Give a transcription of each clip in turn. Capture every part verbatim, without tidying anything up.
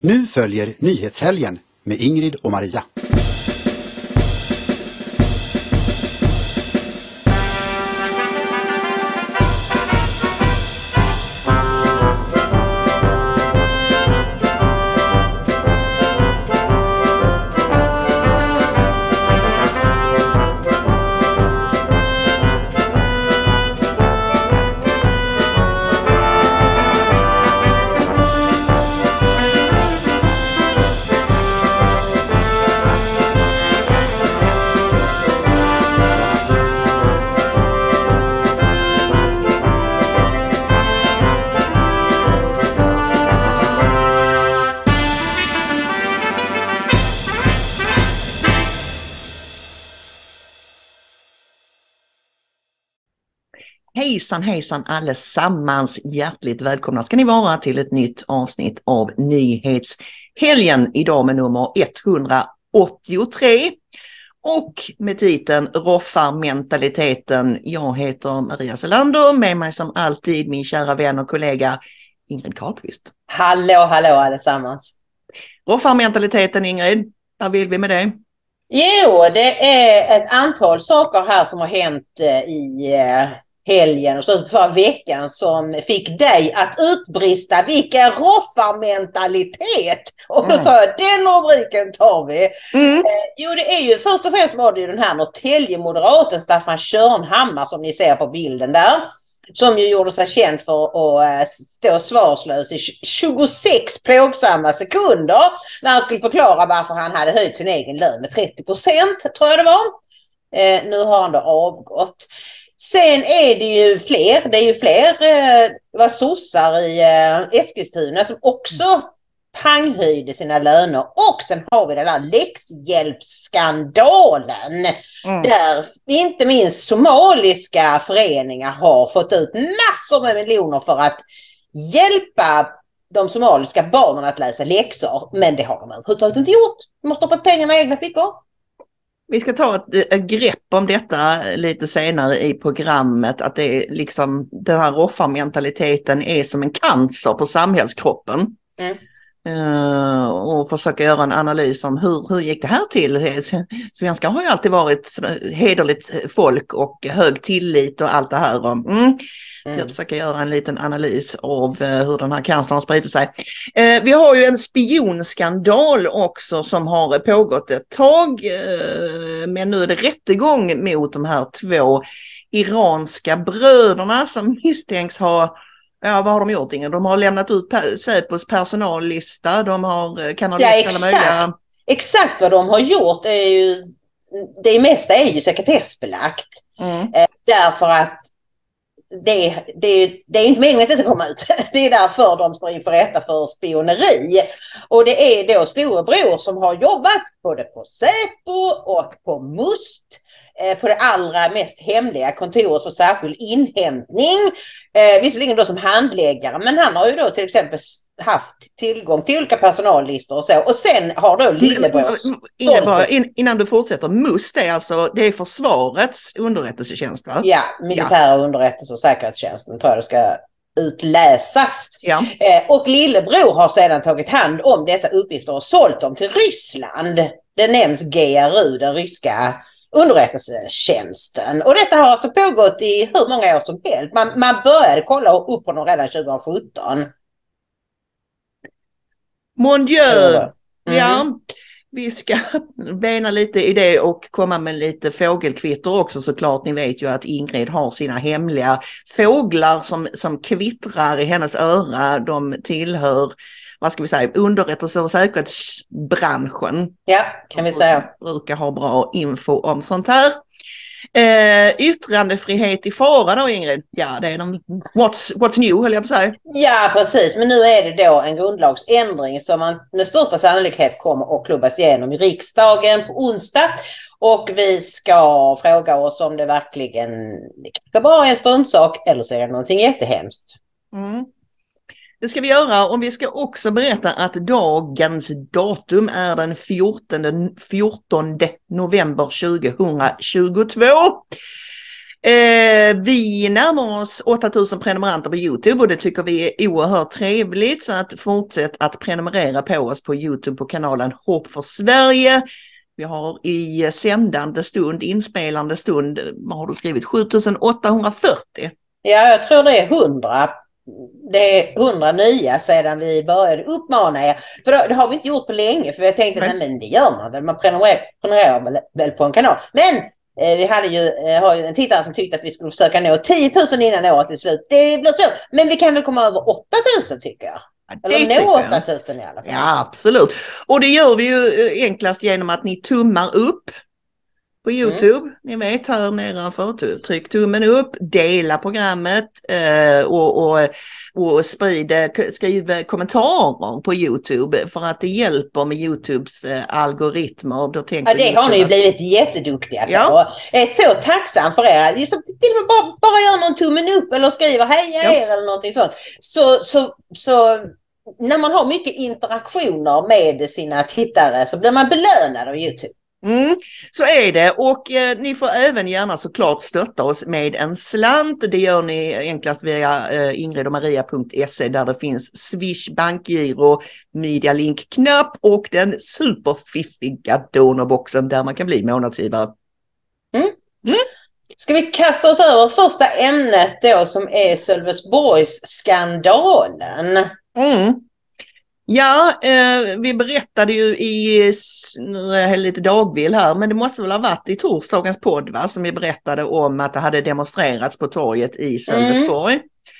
Nu följer Nyhetshelgen med Ingrid och Maria. Hejsan hejsan allesammans, hjärtligt välkomna ska ni vara till ett nytt avsnitt av Nyhetshelgen, idag med nummer etthundraåttiotre och med titeln Roffarmentaliteten. Jag heter Maria Selander, med mig som alltid min kära vän och kollega Ingrid Karlqvist. Hallå, hallå allesammans. Roffarmentaliteten, Ingrid, vad vill vi med det? Jo, det är ett antal saker här som har hänt i helgen och slutet förra veckan som fick dig att utbrista vilken roffarmentalitet. Och då mm. sa jag, den rubriken tar vi. Mm. Eh, jo, det är ju först och främst var det ju den här Norrtälje-moderaten Staffan Körnhammar som ni ser på bilden där. Som ju gjorde sig känd för att stå svarslös i tjugosex plågsamma sekunder när han skulle förklara varför han hade höjt sin egen lön med trettio procent, tror jag det var. Eh, nu har han då avgått. Sen är det ju fler, det är ju fler eh, var sossar i eh, Eskilstuna som också panghöjde sina löner. Och sen har vi den här läxhjälpsskandalen mm. där inte minst somaliska föreningar har fått ut massor med miljoner för att hjälpa de somaliska barnen att läsa läxor. Men det har de överhuvudtaget inte gjort. De har stoppat pengarna i egna fickor. Vi ska ta ett, ett grepp om detta lite senare i programmet, att det är liksom, den här roffarmentaliteten är som en cancer på samhällskroppen. Mm. Uh, och försöka göra en analys om hur, hur gick det här till. Svenskar har ju alltid varit hederligt folk och hög tillit och allt det här. Mm. Mm. Jag försöker göra en liten analys av uh, hur den här cancern har spridit sig. Uh, vi har ju en spionskandal också som har pågått ett tag. Uh, men nu är det rättegång mot de här två iranska bröderna som misstänks ha... Ja, vad har de gjort, Inge? De har lämnat ut Säpos personallista. De har kanaliserat ja, alla möjliga... Exakt vad de har gjort är ju... Det mesta är ju sekretessbelagt. Mm. Eh, därför att det, det, det är inte meningen att det ska komma ut. Det är därför de står inför rätta för spioneri. Och det är då storebror som har jobbat både på Säpo och på Must. På det allra mest hemliga kontoret för särskild inhämtning. Eh, visserligen då som handläggare, men han har ju då till exempel haft tillgång till olika personallistor och så. Och sen har då lillebror... Innan, in, innan du fortsätter, Must är alltså, det är försvarets underrättelsetjänst, va? Ja, militära ja. underrättelse- och säkerhetstjänsten tror jag det ska utläsas. Ja. Eh, och lillebror har sedan tagit hand om dessa uppgifter och sålt dem till Ryssland. Det nämns G R U, den ryska underrättelsetjänsten. Och detta har alltså pågått i hur många år som helst. Man, man började kolla upp på dem redan tjugohundrasjutton. Mon Dieu! Mm. Ja, vi ska bena lite i det och komma med lite fågelkvitter också såklart. Ni vet ju att Ingrid har sina hemliga fåglar som, som kvittrar i hennes öra. De tillhör, vad ska vi säga, underrättelse- och säkerhetsbranschen. Ja, kan vi säga. Brukar ha bra info om sånt här. Eh, yttrandefrihet i fara då, Ingrid? Ja, det är de, what's, what's new, höll jag på att säga. Ja, precis. Men nu är det då en grundlagsändring som man med största sannolikhet kommer att klubbas igenom i riksdagen på onsdag. Och vi ska fråga oss om det verkligen det kanske bara är en stundsak eller så är det någonting jättehemskt. Mm. Det ska vi göra, och vi ska också berätta att dagens datum är den fjortonde november tjugohundratjugotvå. Eh, vi närmar oss åtta tusen prenumeranter på YouTube och det tycker vi är oerhört trevligt, så att fortsätt att prenumerera på oss på YouTube på kanalen Hopp för Sverige. Vi har i sändande stund, inspelande stund, vad har du skrivit, sju tusen åttahundrafyrtio? Ja, jag tror det är hundra. Det är hundra nya sedan vi började uppmana er. För då, det har vi inte gjort på länge, för vi tänkte att men det gör man väl, man prenumererar, prenumererar väl, väl på en kanal. Men eh, vi hade ju, eh, har ju en tittare som tyckte att vi skulle försöka nå tio tusen innan året är slut. Det blir så, men vi kan väl komma över åtta tusen tycker jag. Ja, eller nå åtta tusen i alla fall. Ja, absolut. Och det gör vi ju enklast genom att ni tummar upp på YouTube. Mm. Ni vet här nedanför, tryck tummen upp, dela programmet eh, och, och, och sprid, skriv kommentarer på YouTube för att det hjälper med YouTubes eh, algoritmer. Då tänker ja, det har ni ju blivit jätteduktiga på. Ja. Jag är så tacksam för er. Till och med bara, bara gör någon tummen upp eller skriver hej ja. er eller någonting sånt. Så, så, så när man har mycket interaktioner med sina tittare så blir man belönad av YouTube. Mm, så är det, och eh, ni får även gärna såklart stötta oss med en slant. Det gör ni enklast via eh, ingrid och maria punkt se där det finns Swish, bankgiro, medialink-knapp och den superfiffiga donorboxen där man kan bli månadsgivare. Mm. Mm. Ska vi kasta oss över första ämnet då som är Sölvesborgsskandalen? Mm. Ja, eh, vi berättade ju i, nu är jag lite dagvill här, men det måste väl ha varit i torsdagens podd va, som vi berättade om att det hade demonstrerats på torget i Sölvesborg.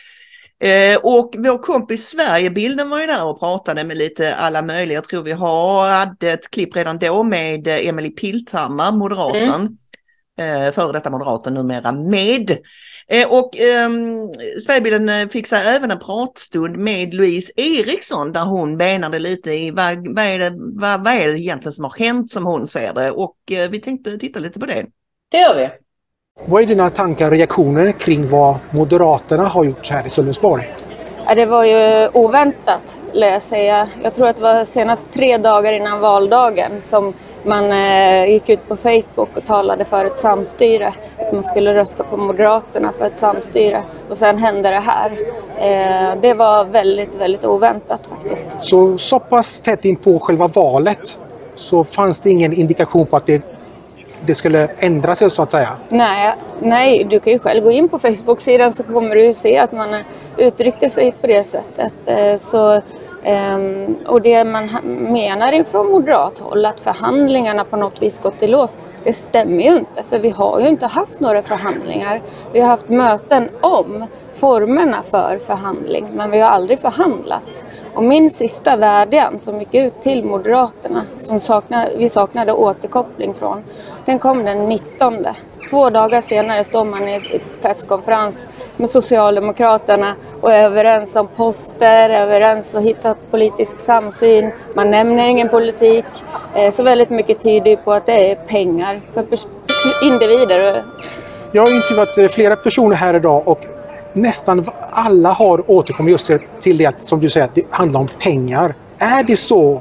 Mm. Eh, och vår kompis Sverigebilden var ju där och pratade med lite alla möjliga, jag tror vi har, hade ett klipp redan då med Emily Pilthammar, moderaten, mm. eh, före detta moderaten numera med. Eh, och eh, Sverigebilden fixar även en pratstund med Louise Eriksson där hon benade lite i vad, vad, är det, vad, vad är det egentligen som har hänt som hon ser det, och eh, vi tänkte titta lite på det. Det gör vi. Vad är dina tankar och reaktioner kring vad Moderaterna har gjort här i Sölvesborg? Ja, det var ju oväntat, lär jag säga. Jag tror att det var senast tre dagar innan valdagen som man eh, gick ut på Facebook och talade för ett samstyre. Att man skulle rösta på Moderaterna för ett samstyre. Och sen hände det här. Eh, det var väldigt, väldigt oväntat faktiskt. Så så pass tätt in på själva valet så fanns det ingen indikation på att det, det skulle ändra sig så att säga? Nej, nej, du kan ju själv gå in på Facebook-sidan så kommer du se att man uttryckte sig på det sättet. Eh, så... Um, och det man menar ifrån moderat håll att förhandlingarna på något vis gått i lås, det stämmer ju inte, för vi har ju inte haft några förhandlingar. Vi har haft möten om formerna för förhandling, men vi har aldrig förhandlat. Och min sista vädjan som gick ut till Moderaterna, som saknade, vi saknade återkoppling från, den kom den nittonde. Två dagar senare står man i presskonferens med Socialdemokraterna och är överens om poster, är överens och hittat politisk samsyn. Man nämner ingen politik, så väldigt mycket tyder på att det är pengar för individer. Jag har intervjuat flera personer här idag och nästan alla har återkommit just till det som du säger att det handlar om pengar. Är det så?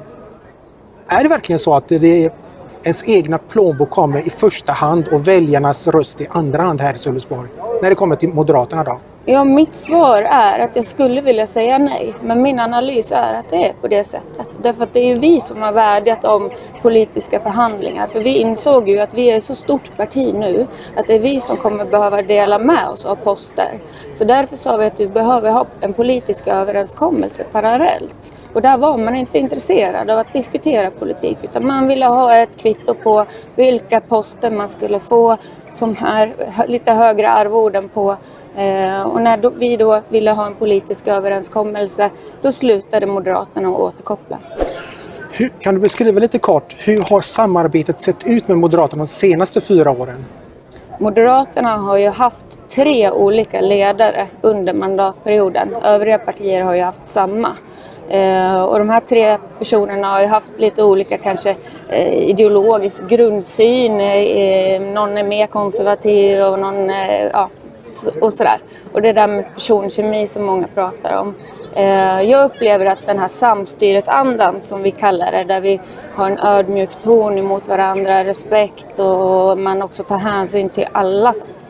Är det verkligen så att det är ens egna plånbok kommer i första hand och väljarnas röst i andra hand här i Sölvesborg? När det kommer till Moderaterna då? Ja, mitt svar är att jag skulle vilja säga nej. Men min analys är att det är på det sättet. Därför att det är vi som har vädjat om politiska förhandlingar. För vi insåg ju att vi är så stort parti nu att det är vi som kommer behöva dela med oss av poster. Så därför sa vi att vi behöver ha en politisk överenskommelse parallellt. Och där var man inte intresserad av att diskutera politik, utan man ville ha ett kvitto på vilka poster man skulle få som här lite högre arvoden på. Och när då, vi då ville ha en politisk överenskommelse, då slutade Moderaterna att återkoppla. Hur, kan du beskriva lite kort, hur har samarbetet sett ut med Moderaterna de senaste fyra åren? Moderaterna har ju haft tre olika ledare under mandatperioden. Övriga partier har ju haft samma. Eh, och de här tre personerna har ju haft lite olika kanske eh, ideologisk grundsyn. Eh, någon är mer konservativ och någon eh, ja, och sådär. Och det där med personkemi som många pratar om. Eh, jag upplever att den här samstyret andan som vi kallar det, där vi har en ödmjuk ton emot varandra, respekt och man också tar hänsyn till allas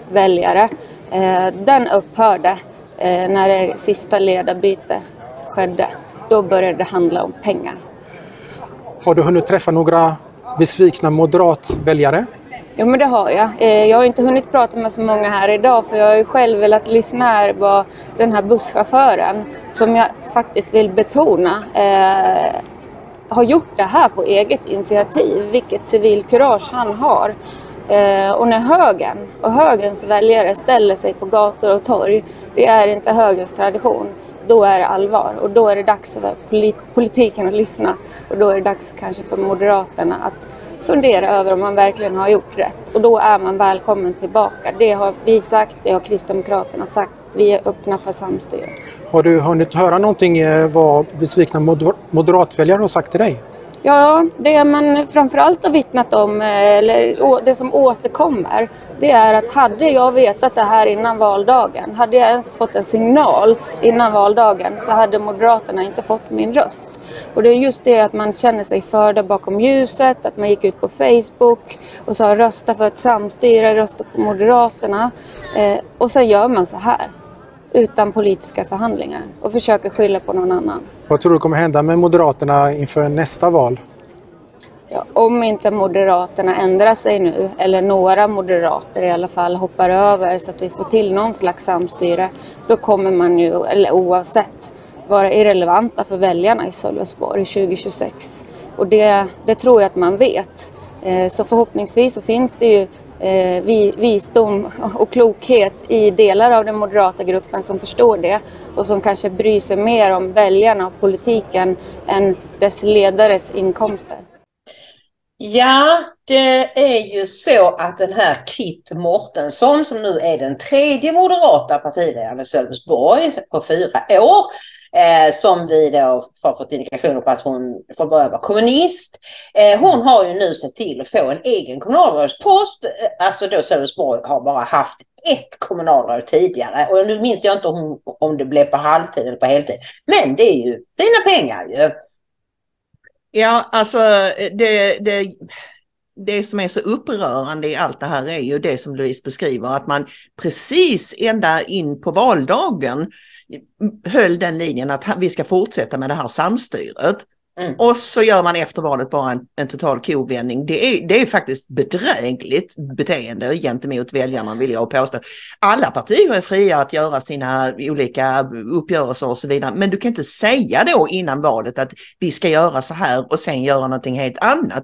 väljare. Eh, den upphörde eh, när det sista ledarbytet skedde. Då började det handla om pengar. Har du hunnit träffa några besvikna moderatväljare? Jo, men det har jag. Eh, jag har inte hunnit prata med så många här idag, för jag har ju själv velat lyssna här på den här busschauffören som jag faktiskt vill betona eh, har gjort det här på eget initiativ. Vilket civilkurage han har. Eh, och när högern och högerns väljare ställer sig på gator och torg, det är inte högerns tradition. Då är det allvar och då är det dags för politiken att lyssna. Och då är det dags kanske för Moderaterna att fundera över om man verkligen har gjort rätt. Och då är man välkommen tillbaka. Det har vi sagt, det har Kristdemokraterna sagt. Vi är öppna för samstyre. Har du hunnit höra någonting vad besvikna moder- moderatväljare har sagt till dig? Ja, det man framförallt har vittnat om, eller det som återkommer, det är att hade jag vetat det här innan valdagen, hade jag ens fått en signal innan valdagen, så hade Moderaterna inte fått min röst. Och det är just det att man känner sig förda bakom ljuset, att man gick ut på Facebook och sa rösta för ett samstyre, rösta på Moderaterna. Eh, och sen gör man så här, utan politiska förhandlingar, och försöker skylla på någon annan. Vad tror du kommer hända med Moderaterna inför nästa val? Ja, om inte Moderaterna ändrar sig nu, eller några moderater i alla fall hoppar över så att vi får till någon slags samstyre, då kommer man ju, eller oavsett, vara irrelevanta för väljarna i Sölvesborg tjugo tjugosex. Och det, det tror jag att man vet. Eh, så förhoppningsvis så finns det ju eh, visdom och klokhet i delar av den moderata gruppen som förstår det och som kanske bryr sig mer om väljarna och politiken än dess ledares inkomster. Ja, det är ju så att den här Kit Mårtensson, som nu är den tredje moderata partiledaren i Sölvesborg på fyra år, eh, som vi då har fått indikationer på att hon får börja vara kommunist. Eh, hon har ju nu sett till att få en egen kommunalrådspost. Alltså då Sölvesborg har bara haft ett kommunalråd tidigare. Och nu minns jag inte om, om det blev på halvtid eller på heltid. Men det är ju fina pengar ju. Ja, alltså det, det, det som är så upprörande i allt det här är ju det som Louise beskriver, att man precis ända in på valdagen höll den linjen att vi ska fortsätta med det här samstyret. Mm. Och så gör man efter valet bara en, en total kovändning. Det är, det är faktiskt bedrägligt beteende gentemot väljarna, vill jag påstå. Alla partier är fria att göra sina olika uppgörelser och så vidare. Men du kan inte säga då innan valet att vi ska göra så här och sen göra någonting helt annat.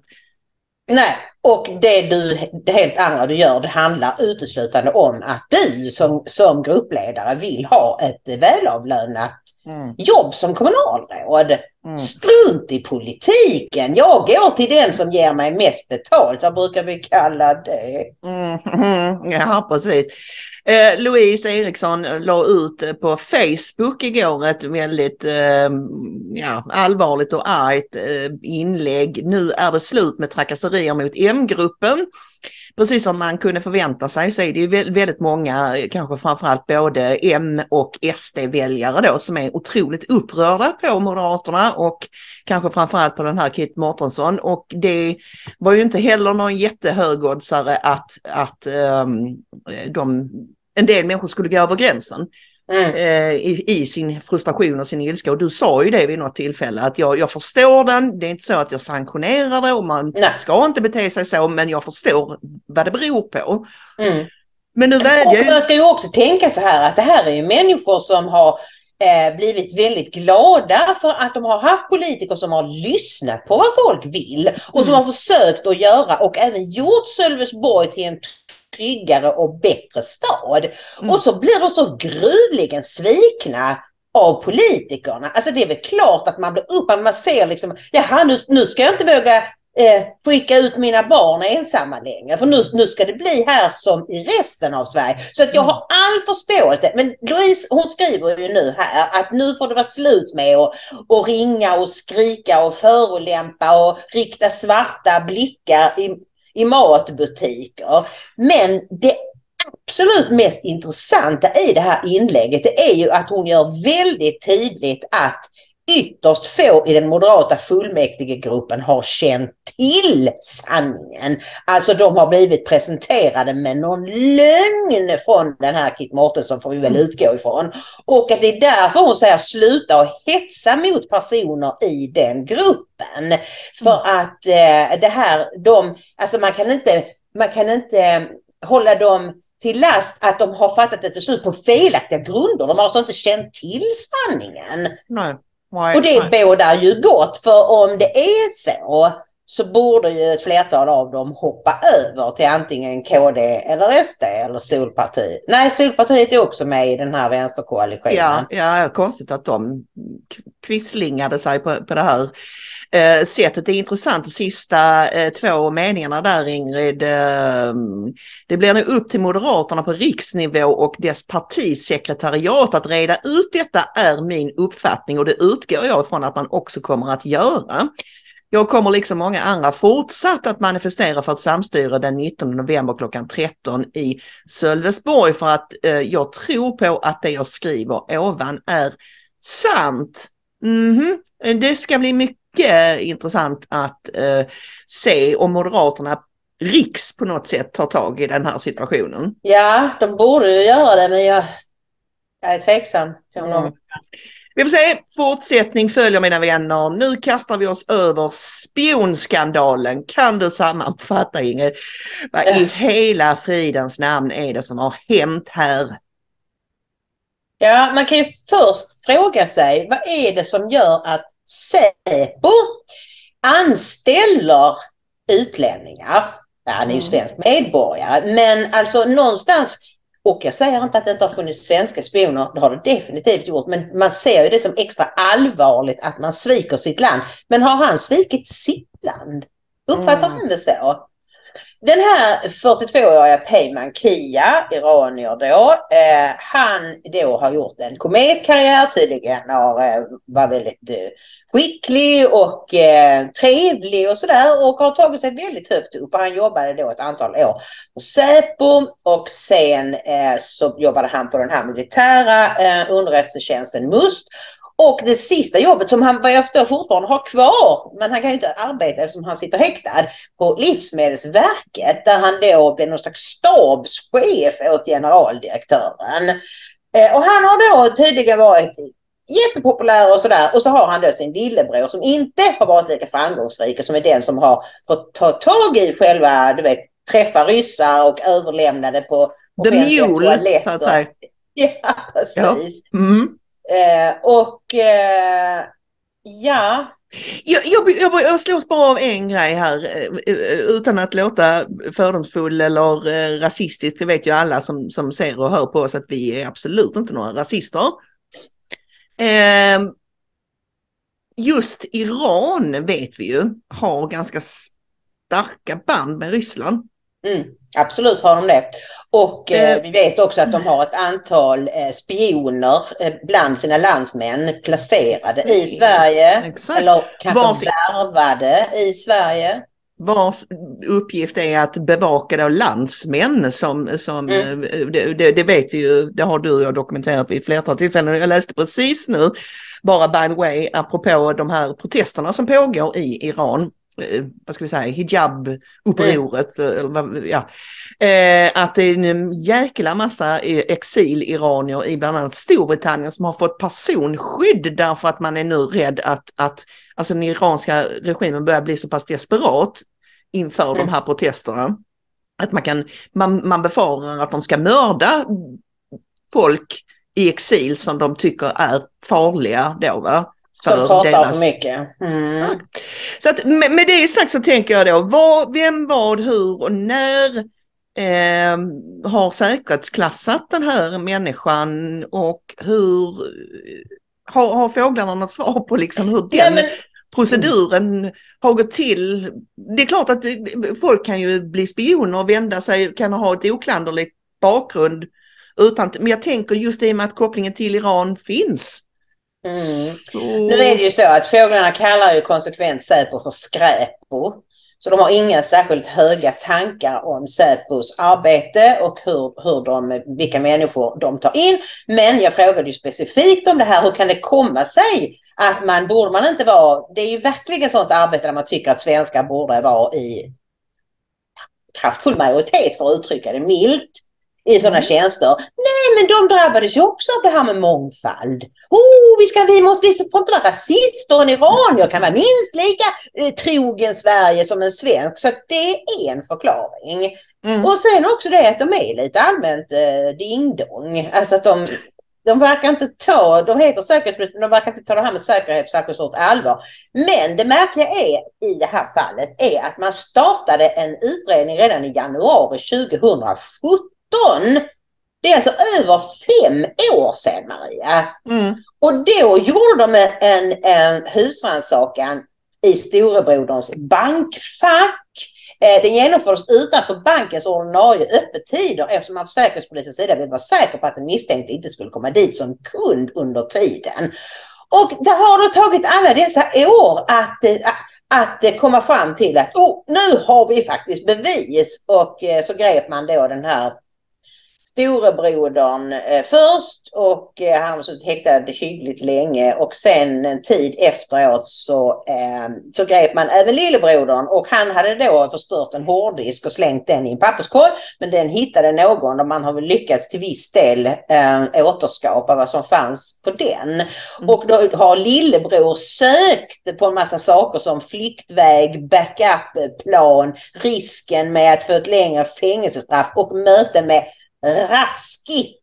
Nej, och det, du, det helt andra du gör, det handlar uteslutande om att du som, som gruppledare vill ha ett välavlönat mm. jobb som kommunalråd. Mm. Strunt i politiken. Jag går till den som ger mig mest betalt. Vad brukar vi kalla det? Mm. Mm. Ja, precis. Eh, Louise Eriksson la ut på Facebook igår ett väldigt eh, ja, allvarligt och argt eh, inlägg. Nu är det slut med trakasserier mot M-gruppen. Precis som man kunde förvänta sig så är det ju väldigt många, kanske framförallt både M- och S D-väljare då, som är otroligt upprörda på Moderaterna och kanske framförallt på den här Kit Mårtensson. Och det var ju inte heller någon jättehögoddsare att, att um, de, en del människor skulle gå över gränsen. Mm. I, i sin frustration och sin ilska. Och du sa ju det vid något tillfälle att jag, jag förstår den, det är inte så att jag sanktionerar det och man Nej. ska inte bete sig så, men jag förstår vad det beror på. Mm. Men nu vädjar... Man ska ju också tänka så här att det här är ju människor som har eh, blivit väldigt glada för att de har haft politiker som har lyssnat på vad folk vill och som mm. har försökt att göra och även gjort Sölvesborg till en tryggare och bättre stad. Mm. Och så blir de så gruvligen svikna av politikerna. Alltså det är väl klart att man blir upp, man ser liksom, jaha nu, nu ska jag inte våga eh, skicka ut mina barn ensamma längre. För nu, nu ska det bli här som i resten av Sverige. Så att jag har all förståelse. Men Louise, hon skriver ju nu här att nu får det vara slut med att, att ringa och skrika och förolämpa och rikta svarta blickar i i matbutiker. Men det absolut mest intressanta i det här inlägget, det är ju att hon gör väldigt tydligt att ytterst få i den moderata fullmäktigegruppen har känt till sanningen. Alltså de har blivit presenterade med någon lögn från den här Kit Mårtensson, får vi väl utgå ifrån. Och att det är därför hon säger sluta och hetsa mot personer i den gruppen. För mm. att eh, det här, de, alltså man kan inte, man kan inte hålla dem till last att de har fattat ett beslut på felaktiga grunder. De har alltså inte känt till sanningen. Nej. Nej, och det nej. bådar ju gott, för om det är så så borde ju ett flertal av dem hoppa över till antingen K D eller S D eller Solpartiet. Nej, Solpartiet är också med i den här vänsterkoalitionen. Ja, ja, konstigt att de kvisslingade sig på, på det här eh, sättet. Det är intressant, de sista eh, två meningarna där, Ingrid. Eh, det blir nu upp till Moderaterna på riksnivå och dess partisekretariat att reda ut detta, är min uppfattning, och det utgår jag ifrån att man också kommer att göra. Jag kommer liksom många andra fortsatt att manifestera för ett samstyre den nittonde november klockan tretton i Sölvesborg, för att eh, jag tror på att det jag skriver ovan är sant. Mm-hmm. Det ska bli mycket intressant att eh, se om Moderaterna riks på något sätt tar tag i den här situationen. Ja, de borde ju göra det, men jag, jag är tveksam. Mm. Vi får se, fortsättning följer, mina vänner. Nu kastar vi oss över spionskandalen. Kan du sammanfatta, Ingrid? Vad i hela fridens namn är det som har hänt här? Ja, man kan ju först fråga sig, vad är det som gör att Säpo anställer utlänningar? Ja, han är ju svensk medborgare, men alltså någonstans. Och jag säger inte att det inte har funnits svenska spioner, det har det definitivt gjort. Men man ser ju det som extra allvarligt att man sviker sitt land. Men har han svikit sitt land? Uppfattar mm. han det så? Den här fyrtiotvååriga Peyman Kia, iranier då, eh, han då har gjort en kometkarriär tydligen och eh, var väldigt eh, skicklig och eh, trevlig och sådär, och har tagit sig väldigt högt upp, och han jobbade då ett antal år på Säpo, och sen eh, så jobbade han på den här militära eh, underrättelsetjänsten MUST. Och det sista jobbet som han, vad jag förstår, fortfarande har kvar, men han kan ju inte arbeta eftersom han sitter häktad, på Livsmedelsverket, där han då blev någon slags stabschef åt generaldirektören. Eh, och han har då tydligen varit jättepopulär och sådär, och så har han då sin lillebror som inte har varit lika framgångsrik, som är den som har fått ta tag i själva, du vet, träffa ryssar och överlämna det på The Mule, så att säga. Ja, precis. Ja. Mm. Eh, och eh, ja jag, jag, jag, jag slås bara av en grej här utan att låta fördomsfull eller eh, rasistisk. Det vet ju alla som, som ser och hör på oss att vi är absolut inte några rasister. Eh, just Iran vet vi ju har ganska starka band med Ryssland. Mm, absolut har de det. Och eh, vi vet också att de har ett antal eh, spioner eh, bland sina landsmän placerade Precis. i Sverige. Exakt. Eller kanske Vars... värvade i Sverige. Vars uppgift är att bevaka då landsmän som, som mm. det, det, det vet vi ju, det har du och jag dokumenterat vid ett flertal tillfällen. Jag läste precis nu, bara by the way, apropå de här protesterna som pågår i Iran. Vad ska vi säga, hijab-upproret, mm. ja. eh, att det är en jäkla massa exil-iranier i bland annat Storbritannien som har fått personskydd därför att man är nu rädd att, att alltså den iranska regimen börjar bli så pass desperat inför mm. de här protesterna att man, kan, man, man befarar att de ska mörda folk i exil som de tycker är farliga då, va? Som pratar deras... för mycket. Mm. Så, så att med, med det sagt så tänker jag då, vad, vem, vad, hur och när eh, har säkerhetsklassat den här människan, och hur har, har fåglarna något svar på liksom hur den ja, men... proceduren har gått till? Det är klart att folk kan ju bli spioner och vända sig, kan ha ett oklanderligt bakgrund utan, men jag tänker just det med att kopplingen till Iran finns. Mm. Nu är det ju så att fåglarna kallar ju konsekvent Säpo för skräpo. Så de har inga särskilt höga tankar om Säpos arbete och hur, hur de, vilka människor de tar in. Men jag frågade ju specifikt om det här. Hur kan det komma sig att man borde man inte vara... Det är ju verkligen sånt arbete där man tycker att svenskar borde vara i kraftfull majoritet, för att uttrycka det milt, i sådana mm. tjänster. Nej, men de drabbades ju också av det här med mångfald. Oh, vi, ska, vi måste vi får inte vara rasister. En iranier kan vara minst lika eh, trogen Sverige som en svensk. Så att det är en förklaring. Mm. Och sen också det att de är lite allmänt eh, dingdong. Alltså att de, de verkar inte ta, de heter säkerhetspolis, men de verkar inte ta det här med säkerhet på särskilt stort allvar. Men det märkliga är i det här fallet är att man startade en utredning redan i januari tjugohundrasjutton. Det är alltså över fem år sedan, Maria. Mm. Och då gjorde de en, en husrannsakan i storebroderns bankfack. Den genomfördes utanför bankens ordinarie öppettider eftersom man från säkerhetspolisens sida ville vara säker på att den misstänkte inte skulle komma dit som kund under tiden. Och det har då tagit alla dessa år att, att, att komma fram till att oh, nu har vi faktiskt bevis. Och så grep man då den här storebrodern eh, först och eh, han var så häktad hyggligt länge och sen en tid efteråt så, eh, så grep man även lillebrodern och han hade då förstört en hårddisk och slängt den i en papperskorg, men den hittade någon och man har väl lyckats till viss del eh, återskapa vad som fanns på den. Mm. Och då har lillebror sökt på en massa saker som flyktväg, backup-plan, risken med att få ett längre fängelsestraff och möte med Raski.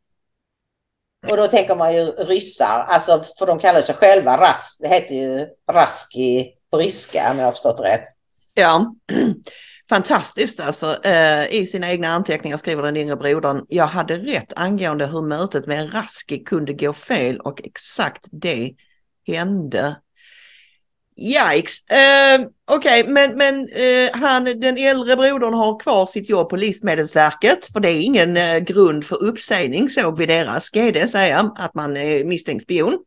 Och då tänker man ju ryssar, alltså för de kallar sig själva Ras, det heter ju Raski på ryska om jag har förstått rätt. Ja, fantastiskt alltså. Eh, I sina egna anteckningar skriver den yngre brodern: jag hade rätt angående hur mötet med en Raski kunde gå fel och exakt det hände. Yikes. Uh, Okej, okay, men, men uh, han, den äldre brodern har kvar sitt jobb på Livsmedelsverket, för det är ingen uh, grund för uppsägning, såg vi deras G D säga, att man är misstänkt spion.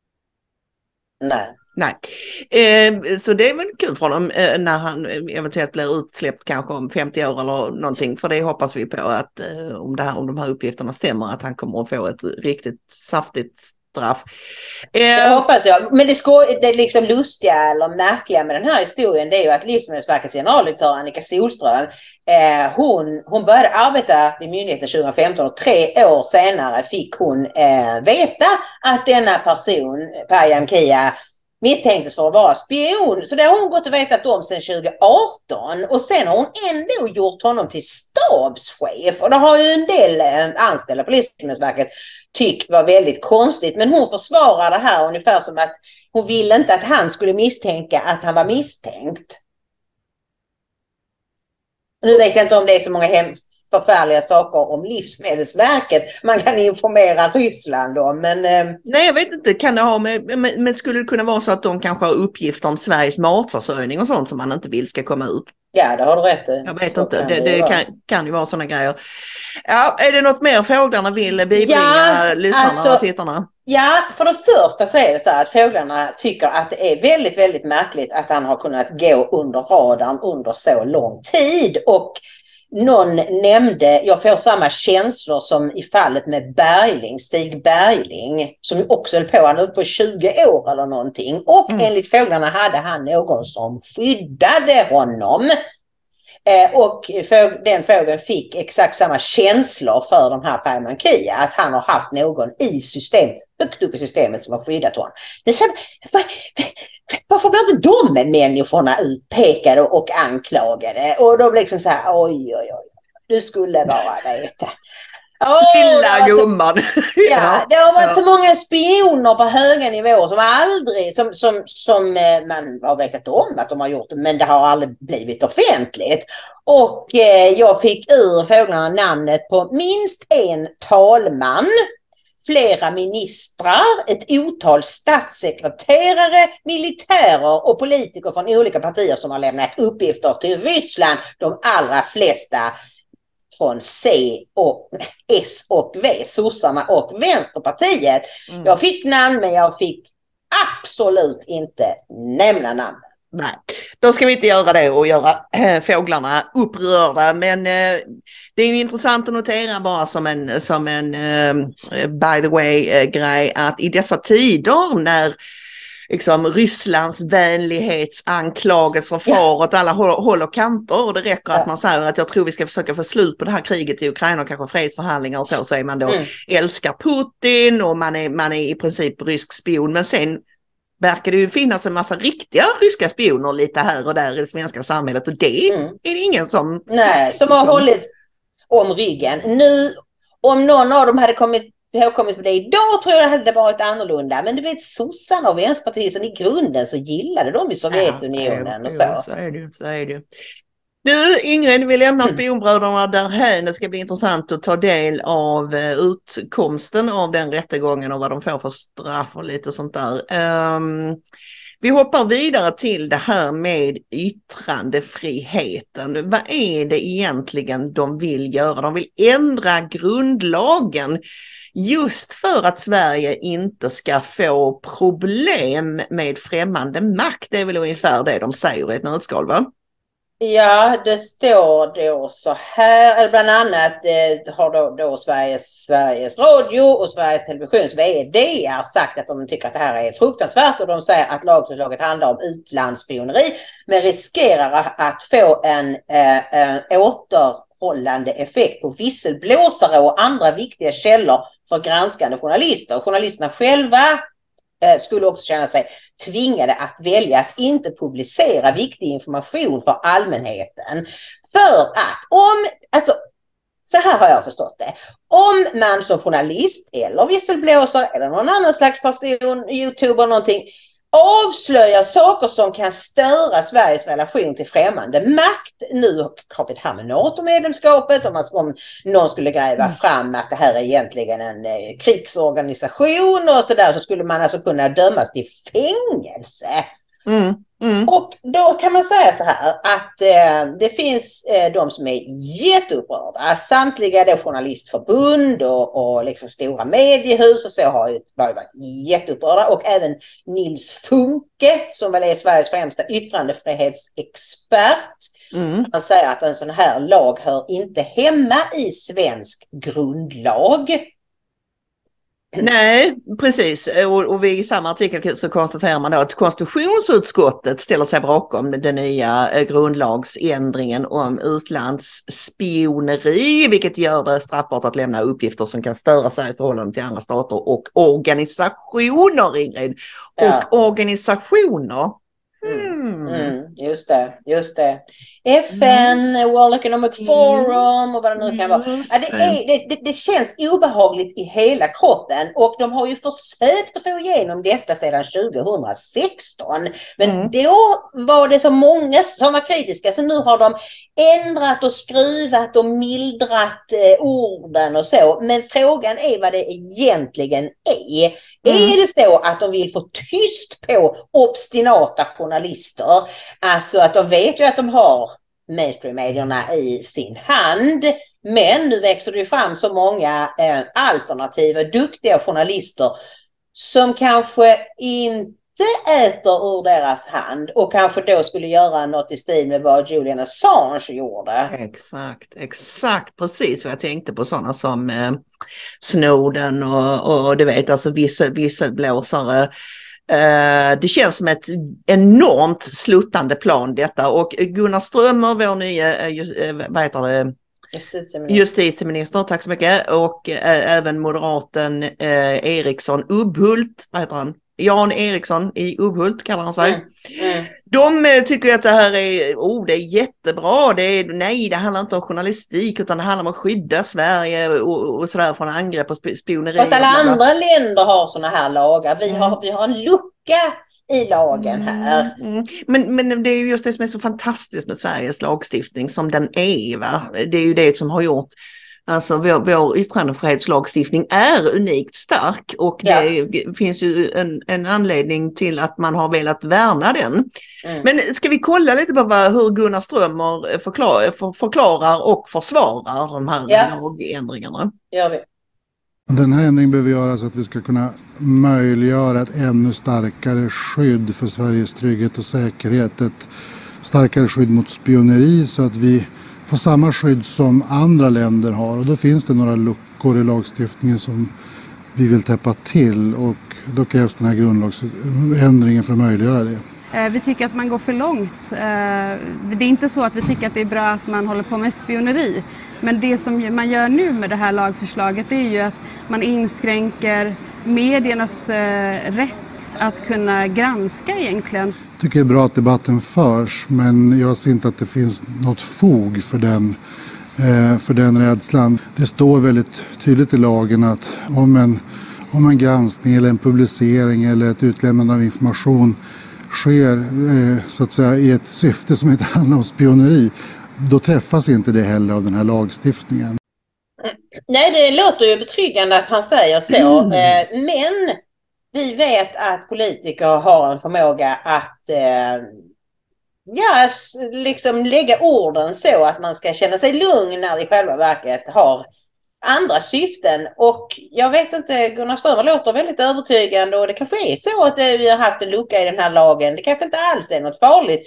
Nej. Nej. Uh, så det är väl kul för honom uh, när han eventuellt blir utsläppt kanske om femtio år eller någonting, för det hoppas vi på att uh, om, det här, om de här uppgifterna stämmer, att han kommer att få ett riktigt saftigt straff. Jag hoppas jag. Men det, sko- det liksom lustiga eller märkliga med den här historien, det är ju att Livsmedelsverkets generaldirektör Annika Solström, eh, hon, hon började arbeta vid myndigheten tjugohundrafemton och tre år senare fick hon eh, veta att denna person, Payam Kia, misstänktes för att vara spion. Så det har hon gått och vetat om sedan tjugoarton. Och sen har hon ändå gjort honom till stabschef. Och det har ju en del anställda på Livsmedelsverket tyckt var väldigt konstigt. Men hon försvarar det här ungefär som att hon ville inte att han skulle misstänka att han var misstänkt. Nu vet jag inte om det är så många hem- förfärliga saker om Livsmedelsverket man kan informera Ryssland om, men... Eh... Nej, jag vet inte, kan det ha med, men, men skulle det kunna vara så att de kanske har uppgifter om Sveriges matförsörjning och sånt som man inte vill ska komma ut? Ja, det har du rätt i. Jag vet så inte, kan det, det, det kan, kan ju vara sådana grejer. Ja, är det något mer fåglarna vill bibringa ja, lyssnarna alltså, och tittarna? Ja, för det första så är det så här att fåglarna tycker att det är väldigt, väldigt märkligt att han har kunnat gå under radarn under så lång tid. Och någon nämnde, jag får samma känslor som i fallet med Bergling, Stig Bergling, som också höll på, han höll på tjugo år eller någonting. Och mm. enligt fåglarna hade han någon som skyddade honom. Eh, och för, den fågeln fick exakt samma känslor för de här Payam Kia, att han har haft någon i system, högt upp i systemet som har skyddat honom. Det är så, var, varför blir inte de människorna utpekade och anklagade? Och då blir liksom så här, oj, oj, oj, du skulle bara veta. Oh, lilla gumman. Så, ja, det har varit ja. så många spioner på höga nivåer som aldrig, som, som, som man har vetat om att de har gjort, men det har aldrig blivit offentligt. Och eh, jag fick ur fåglarna namnet på minst en talman, flera ministrar, ett otal statssekreterare, militärer och politiker från olika partier som har lämnat uppgifter till Ryssland, de allra flesta från C och S och V, sossarna och Vänsterpartiet. Mm. Jag fick namn, men jag fick absolut inte nämna namn. Nej, då ska vi inte göra det och göra äh, fåglarna upprörda. Men äh, det är ju intressant att notera bara som en, som en äh, by the way äh, grej att i dessa tider när liksom Rysslands vänlighetsanklagelser far åt alla håll, håll och kanter och det räcker att man säger att jag tror vi ska försöka få slut på det här kriget i Ukraina och kanske fredsförhandlingar och så, så är man då mm. älskar Putin och man är, man är i princip rysk spion, men sen verkar det ju finnas en massa riktiga ryska spioner lite här och där i det svenska samhället och det mm. är det ingen som... Nej, som har som... hållit om ryggen. Nu, om någon av dem hade kommit har kommit på det idag tror jag det hade varit annorlunda. Men du vet, sossarna och vänsterpartiet i grunden så gillade de i Sovjetunionen ja, och så. Ja, så är det, så är det. Du Ingrid, vi lämnar mm. spionbröderna därhän. Det ska bli intressant att ta del av utkomsten av den rättegången och vad de får för straff och lite sånt där. Um, vi hoppar vidare till det här med yttrandefriheten. Vad är det egentligen de vill göra? De vill ändra grundlagen just för att Sverige inte ska få problem med främmande makt. Det är väl ungefär det de säger i ett nötskal, va? Ja, det står då så här, eller bland annat eh, har då, då Sveriges, Sveriges Radio och Sveriges Televisions vd sagt att de tycker att det här är fruktansvärt och de säger att lagförslaget handlar om utlandsspioneri men riskerar att få en eh, eh, återhållande effekt på visselblåsare och andra viktiga källor för granskande journalister. Och journalisterna själva skulle också känna sig tvingade att välja att inte publicera viktig information för allmänheten. För att om, alltså så här har jag förstått det, om man som journalist eller visselblåsare eller någon annan slags person, YouTuber någonting, avslöjar saker som kan störa Sveriges relation till främmande makt. Nu har vi det här med NATO-medlemskapet. Om, man, om någon skulle gräva mm. fram att det här är egentligen en eh, krigsorganisation och sådär så skulle man alltså kunna dömas till fängelse. Mm. Mm. Och då kan man säga så här att eh, det finns eh, de som är jätteupprörda. Samtliga det journalistförbund och, och liksom stora mediehus och så har ju varit jätteupprörda. Och även Nils Funke som väl är Sveriges främsta yttrandefrihetsexpert. Mm. Han säger att en sån här lag hör inte hemma i svensk grundlag. Nej, precis. Och, och vi i samma artikel så konstaterar man då att konstitutionsutskottet ställer sig bakom den nya grundlagsändringen om utlandsspioneri, vilket gör det straffbart att lämna uppgifter som kan störa Sveriges förhållande till andra stater och organisationer, Ingrid. Och ja. organisationer. Mm. Mm, just det, just det. F N, mm. World Economic Forum och vad det nu kan vara. Ja, det, är, det, det, det känns obehagligt i hela kroppen och de har ju försökt att få igenom detta sedan tjugohundrasexton. Men mm. då var det så många som var kritiska så nu har de ändrat och skruvat och mildrat eh, orden och så. Men frågan är vad det egentligen är. Mm. Är det så att de vill få tyst på obstinata journalister? Alltså att de vet ju att de har mainstream-medierna i sin hand. Men nu växer det ju fram så många eh, alternativa, duktiga journalister som kanske inte äter ur deras hand och kanske då skulle göra något i stil med vad Julian Assange gjorde. Exakt, exakt precis vad jag tänkte på, sådana som eh, Snowden och, och du vet alltså vissa, vissa blåsare. Uh, det känns som ett enormt sluttande plan detta och Gunnar Strömmer, vår nya uh, just, uh, vad heter det? Justitieminister. Justitieminister, tack så mycket, och uh, även moderaten uh, Eriksson Ubbhult, vad heter han? Jan Eriksson i Ubbhult kallar han sig. Mm. Mm. De uh, tycker att det här är, oh, det är jättebra. Det är, nej, det handlar inte om journalistik utan det handlar om att skydda Sverige och, och sådär från angrepp och spioneri. Att alla andra länder har såna här lagar. Vi, mm. har, vi har en lucka i lagen här. Mm. Mm. Men, men det är ju just det som är så fantastiskt med Sveriges lagstiftning som den är, va? Det är ju det som har gjort. Alltså vår, vår yttrandefrihetslagstiftning är unikt stark och ja. det finns ju en, en anledning till att man har velat värna den. Mm. Men ska vi kolla lite på vad, hur Gunnar Strömmer förklar, för, förklarar och försvarar de här ja. lagändringarna? Ja, vi. Den här ändringen behöver göras så att vi ska kunna möjliggöra ett ännu starkare skydd för Sveriges trygghet och säkerhet. Ett starkare skydd mot spioneri så att vi får samma skydd som andra länder har. Och då finns det några luckor i lagstiftningen som vi vill täppa till, och då krävs den här grundlagsändringen för att möjliggöra det. Vi tycker att man går för långt. Det är inte så att vi tycker att det är bra att man håller på med spioneri. Men det som man gör nu med det här lagförslaget är ju att man inskränker mediernas rätt att kunna granska egentligen. Jag tycker det är bra att debatten förs, men jag ser inte att det finns något fog för den, för den rädslan. Det står väldigt tydligt i lagen att om en, om en granskning eller en publicering eller ett utlämnande av information sker eh, så att säga i ett syfte som inte handlar om spioneri, då träffas inte det heller av den här lagstiftningen. Nej, det låter ju betryggande att han säger så, mm. eh, men vi vet att politiker har en förmåga att eh, ja, liksom lägga orden så att man ska känna sig lugn när det i själva verket har andra syften. Och jag vet inte, Gunnar Strömmer låter väldigt övertygande, och det kanske är så att vi har haft en lucka i den här lagen. Det kanske inte alls är något farligt.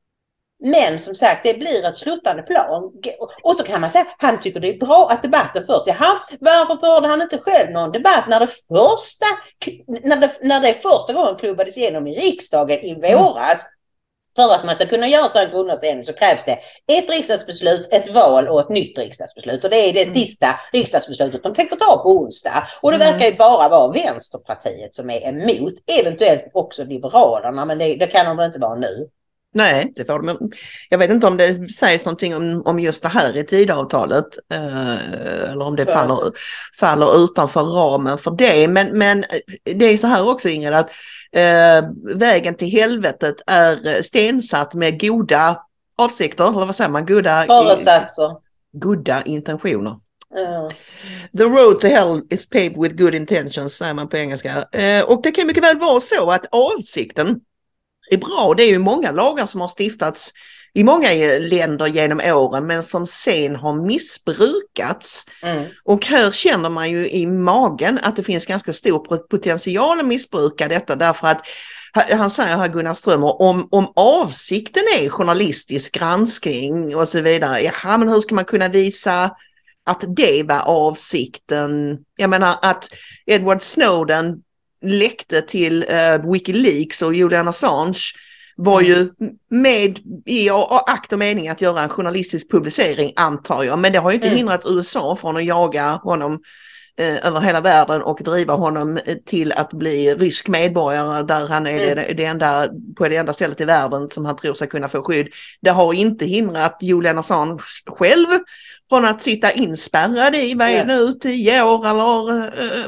Men som sagt, det blir ett sluttande plan. Och så kan man säga, han tycker det är bra att debatten förs. Jaha, varför förde han inte själv någon debatt när det första, när det, när det första gången klubbades igenom i riksdagen i våras? Mm. För att man ska kunna göra så en grundlagsändring så krävs det ett riksdagsbeslut, ett val och ett nytt riksdagsbeslut. Och det är det mm. sista riksdagsbeslutet de tänker ta på onsdag. Och det mm. verkar ju bara vara Vänsterpartiet som är emot, eventuellt också Liberalerna, men det, det kan de väl inte vara nu. Nej, det får de. Jag vet inte om det sägs någonting om, om just det här i tidavtalet eh, eller om det faller, faller utanför ramen för det. Men, men det är så här också, Ingrid, att eh, vägen till helvetet är stensatt med goda avsikter, eller vad säger man? Goda, föresatser. Goda intentioner. Mm. The road to hell is paved with good intentions, säger man på engelska. Eh, och det kan mycket väl vara så att avsikten är bra. Det är ju många lagar som har stiftats i många länder genom åren, men som sen har missbrukats. Mm. Och här känner man ju i magen att det finns ganska stor potential att missbruka detta, därför att han säger här, Gunnar Strömmer, om, om avsikten är journalistisk granskning och så vidare, jaha, men hur ska man kunna visa att det var avsikten? Jag menar att Edward Snowden läckte till uh, Wikileaks och Julian Assange var ju med i akt och mening att göra en journalistisk publicering, antar jag. Men det har ju inte mm. hindrat U S A från att jaga honom eh, över hela världen och driva honom till att bli rysk medborgare där han är mm. det, det enda, på det enda stället i världen som han tror sig kunna få skydd. Det har inte hindrat Julian Assange själv från att sitta inspärrad i, vad är det nu, tio år eller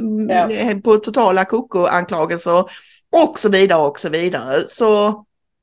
eh, ja. på totala koko-anklagelser och så vidare och så vidare. Så...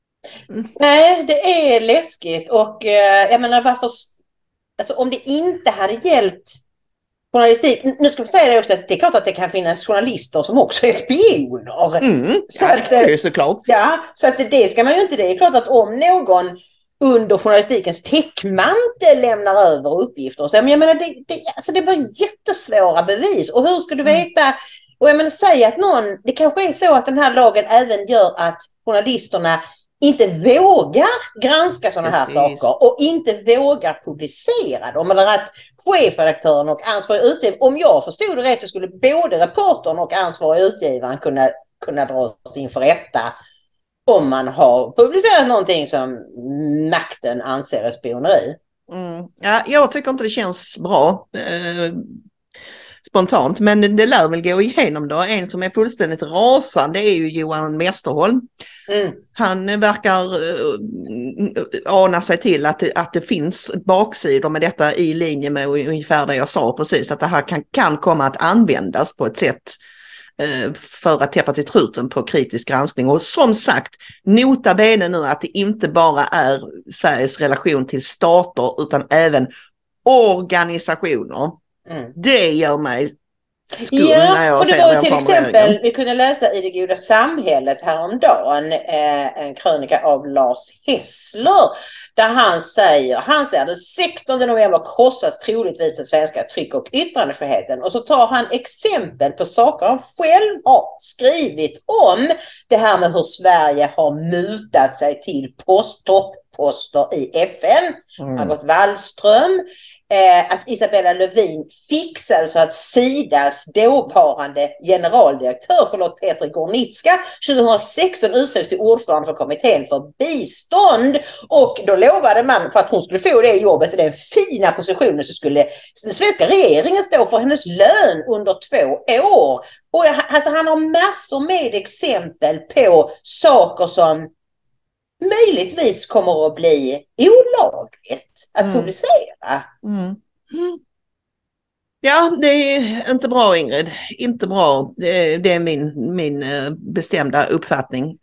Mm. Nej, det är läskigt, och eh, jag menar varför, alltså om det inte hade gällt journalistik, nu ska vi säga det också, att det är klart att det kan finnas journalister som också är spioner. Mm, så ja, att, det är såklart. Ja, så att det ska man ju inte, det är klart att om någon under journalistikens täckmantel lämnar över uppgifter, så jag menar det, det, alltså det blir jättesvåra bevis, och hur ska du veta, mm. och jag menar säga att någon, det kanske är så att den här lagen även gör att journalisterna inte vågar granska sådana här saker och inte vågar publicera dem, eller att chefredaktören och ansvarig utgivare, om jag förstod det rätt, så skulle både reportern och ansvarig utgivaren kunna, kunna dras inför rätta om man har publicerat någonting som makten anser är spioneri. Mm. Ja, jag tycker inte det känns bra eh, spontant, men det lär väl gå igenom då. En som är fullständigt rasande är ju Johan Mesterholm. Mm. Han verkar uh, ana sig till att det, att det finns baksidor med detta, i linje med ungefär det jag sa precis, att det här kan, kan komma att användas på ett sätt uh, för att täppa till truten på kritisk granskning. Och som sagt, nota bene nu att det inte bara är Sveriges relation till stater utan även organisationer. Mm. Det gör mig skull ja, när jag för det ser var ju den till formuleringen. exempel, vi kunde läsa i Det goda samhället häromdagen eh, en krönika av Lars Hessler där han säger, han säger den sextonde november krossas troligtvis den svenska tryck- och yttrandefriheten, och så tar han exempel på saker han själv har skrivit om det här med hur Sverige har mutat sig till posttoppposter i F N. Mm. Margot Wallström. Eh, att Isabella Lövin fixade så att Sidas dåvarande generaldirektör Charlotte Petri Gornicka tjugohundrasexton utsågs till ordförande för kommittén för bistånd, och då lovade man, för att hon skulle få det jobbet i den fina positionen, så skulle den svenska regeringen stå för hennes lön under två år. Och alltså, han har massor med exempel på saker som möjligtvis kommer att bli olagligt att mm. publicera. Mm. Mm. Ja, det är inte bra, Ingrid. Inte bra. Det är, det är min, min bestämda uppfattning.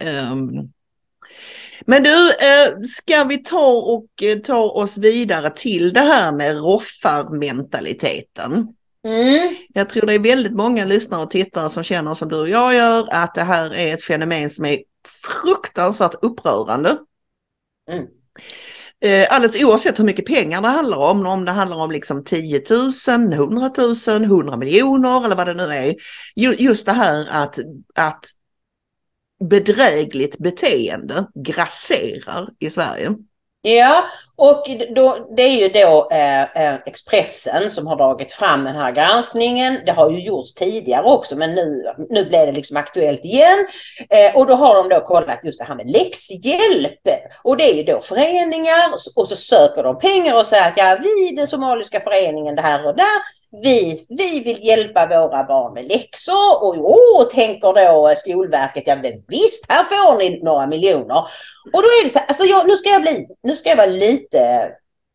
Men du, ska vi ta och ta oss vidare till det här med roffarmentaliteten? Mm. Jag tror det är väldigt många lyssnare och tittare som känner som du och jag gör, att det här är ett fenomen som är fruktansvärt upprörande. Mm. Alldeles oavsett hur mycket pengar det handlar om, om det handlar om liksom tio tusen, hundra tusen, hundra miljoner eller vad det nu är. Just det här att, att bedrägligt beteende grasserar i Sverige. Ja, och då, det är ju då eh, Expressen som har dragit fram den här granskningen. Det har ju gjorts tidigare också, men nu, nu blir det liksom aktuellt igen. Eh, och då har de då kollat just det här med läxhjälp. Och det är ju då föreningar, och så söker de pengar och säger att ja, vi, den somaliska föreningen, det här och där, Vi, vi vill hjälpa våra barn med läxor, och jo, tänker då Skolverket, ja men visst, här får ni några miljoner. Och då är det så här, alltså jag, nu ska jag bli, nu ska jag vara lite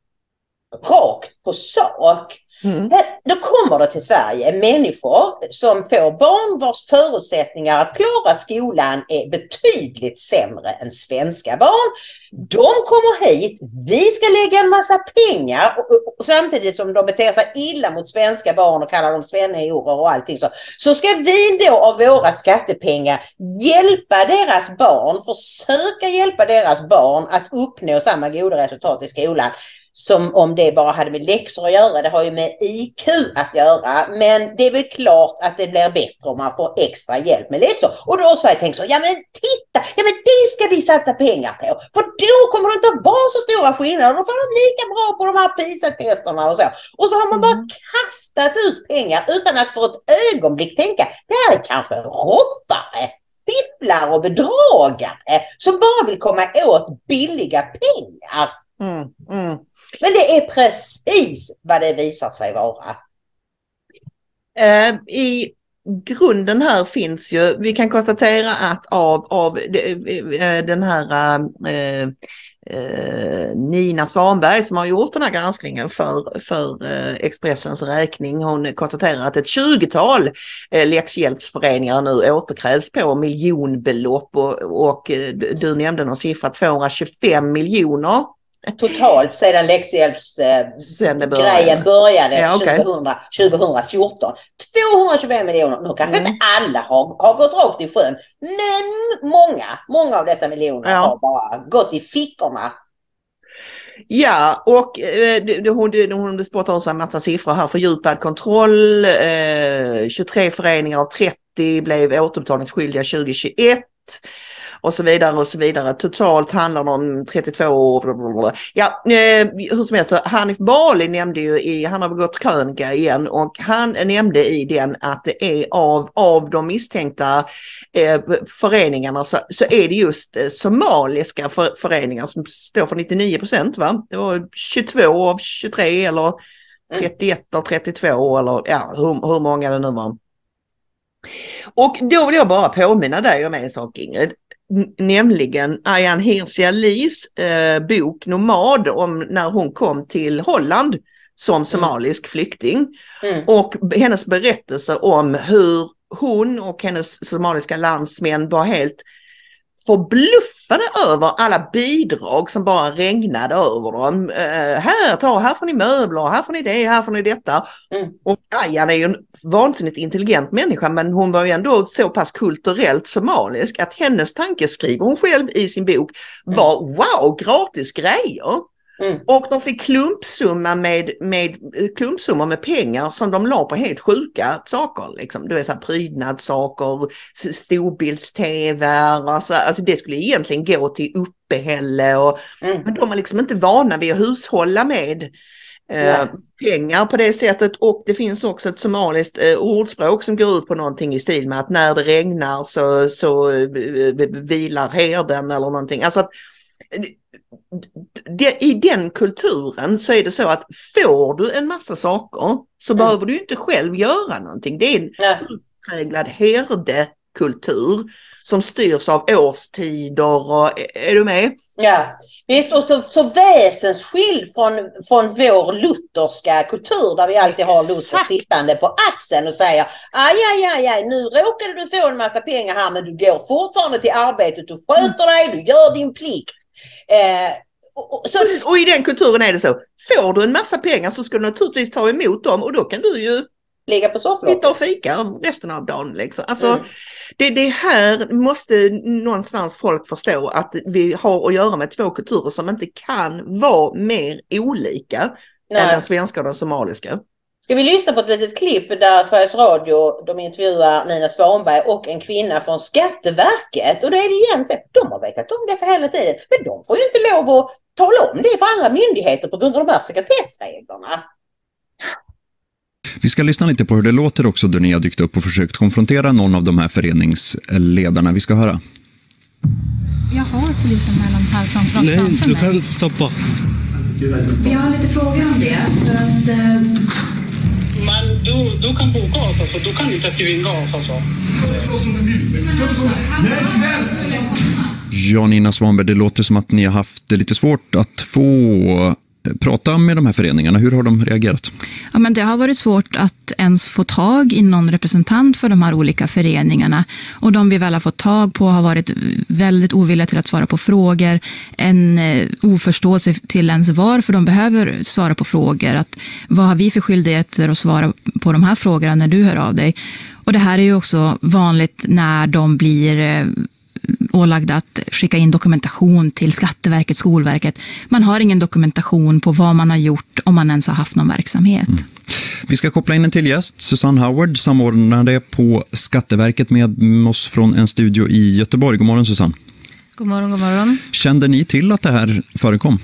rakt på sak. Mm. Då kommer det till Sverige människor som får barn vars förutsättningar att klara skolan är betydligt sämre än svenska barn. De kommer hit, vi ska lägga en massa pengar, och, och, och samtidigt som de beter sig illa mot svenska barn och kallar dem svennehorer och allting så, så ska vi då av våra skattepengar hjälpa deras barn, försöka hjälpa deras barn att uppnå samma goda resultat i skolan som om det bara hade med läxor att göra. Det har ju med I Q att göra. Men det är väl klart att det blir bättre om man får extra hjälp med läxor. Och då har Sverige tänkt så, ja men titta, ja men det ska vi satsa pengar på. För då kommer det inte att vara så stora skillnader. Då får de lika bra på de här PISA-testerna och så. Och så har man bara kastat ut pengar utan att för ett ögonblick tänka, det här är kanske roffare, fifflar och bedragare som bara vill komma åt billiga pengar. Mm, mm. Men det är precis vad det visar sig vara. Eh, I grunden här finns ju, vi kan konstatera att av, av den här eh, eh, Nina Svanberg som har gjort den här granskningen för, för eh, Expressens räkning, hon konstaterar att ett tjugotal eh, läxhjälpsföreningar nu återkrävs på miljonbelopp, och, och du nämnde någon siffra, tvåhundratjugofem miljoner. Totalt sedan läxhjälpsgrejen eh, började, började ja, okay. tjugohundra, tjugohundrafjorton. tvåhundratjugofem miljoner. Nu kanske mm. inte alla har, har gått rakt i sjön. Men många, många av dessa miljoner ja. har bara gått i fickorna. Ja, och eh, hon, hon spottar också en massa siffror här. Fördjupad kontroll. Eh, tjugotre föreningar av trettio blev återbetalningsskyldiga tjugohundratjugoett. Och så vidare och så vidare. Totalt handlar det om trettiotvå. Blablabla. Ja, eh, hur som helst, Hanif Bali nämnde ju i, han har begått krönika igen, och han nämnde i den att det är av, av de misstänkta eh, föreningarna så, så är det just eh, somaliska för, föreningar som står för nittionio procent, va? Det var tjugotvå av tjugotre eller trettioett av trettiotvå eller ja, hur, hur många det nu var. Och då vill jag bara påminna dig om en sak, Ingrid. Nämligen Ayaan Hirsi Alis eh, bok Nomad, om när hon kom till Holland som somalisk mm. flykting. Mm. Och hennes berättelse om hur hon och hennes somaliska landsmän var helt förbluffade över alla bidrag som bara regnade över dem. Uh, här, ta, här får ni möbler, här får ni det, här får ni detta. Mm. Och Ayaan är ju en vansinnigt intelligent människa, men hon var ju ändå så pass kulturellt somalisk att hennes tanke, skriver hon själv i sin bok, var mm. wow, gratis grejer. Mm. Och de fick klumpsumma med, med, klumpsumma med pengar som de la på helt sjuka saker. Liksom. Du vet, så här, prydnadssaker, storbilds-tv. Alltså, alltså det skulle egentligen gå till uppehälle. Och, mm. Men de är liksom inte vana vid att hushålla med eh, pengar på det sättet. Och det finns också ett somaliskt eh, ordspråk som går ut på någonting i stil med att när det regnar så, så eh, vilar herden eller någonting. Alltså att i den kulturen så är det så att får du en massa saker så mm. behöver du inte själv göra någonting. Det är en ja. utpräglad herdekultur som styrs av årstider. Och, är du med? Ja, visst, och så, så väsensskild från, från vår lutherska kultur där vi alltid har Luther sittande på axeln och säger aj, aj, aj, aj, nu råkade du få en massa pengar här men du går fortfarande till arbetet, du sköter dig, du gör din plikt. Eh, och, och, så... och i den kulturen är det så. Får du en massa pengar så ska du naturligtvis ta emot dem och då kan du ju ligga på soffan, sitta och fika resten av dagen. Liksom. Alltså, mm. det, det här måste någonstans folk förstå att vi har att göra med två kulturer som inte kan vara mer olika Nej. än den svenska och den somaliska. Ska vi lyssna på ett litet klipp där Sveriges Radio, de intervjuar Nina Svanberg och en kvinna från Skatteverket. Och då är det igen så, de har vetat om detta hela tiden. Men de får ju inte lov att tala om det för andra myndigheter på grund av de här sekretessreglerna. Vi ska lyssna lite på hur det låter också då ni har dykt upp och försökt konfrontera någon av de här föreningsledarna. Vi ska höra. Jag har polisanmälan här framför mig. Nej, du kan stoppa. Vi har lite frågor om det. För att, eh... Men du, du kan bo gas, alltså. Du kan inte skriva in gas, alltså. Ja, Nina Svanberg, det låter som att ni har haft det lite svårt att få prata med de här föreningarna. Hur har de reagerat? Ja, men det har varit svårt att ens få tag i någon representant för de här olika föreningarna. Och de vi väl har fått tag på har varit väldigt ovilliga till att svara på frågor. En oförståelse till ens varför de behöver svara på frågor. Att, vad har vi för skyldigheter att svara på de här frågorna när du hör av dig? Och det här är ju också vanligt när de blir ålagda att skicka in dokumentation till Skatteverket, Skolverket. Man har ingen dokumentation på vad man har gjort om man ens har haft någon verksamhet. Mm. Vi ska koppla in en till gäst, Susanne Howard, samordnare på Skatteverket med oss från en studio i Göteborg. God morgon, Susanne. God morgon, god morgon. Kände ni till att det här förekom?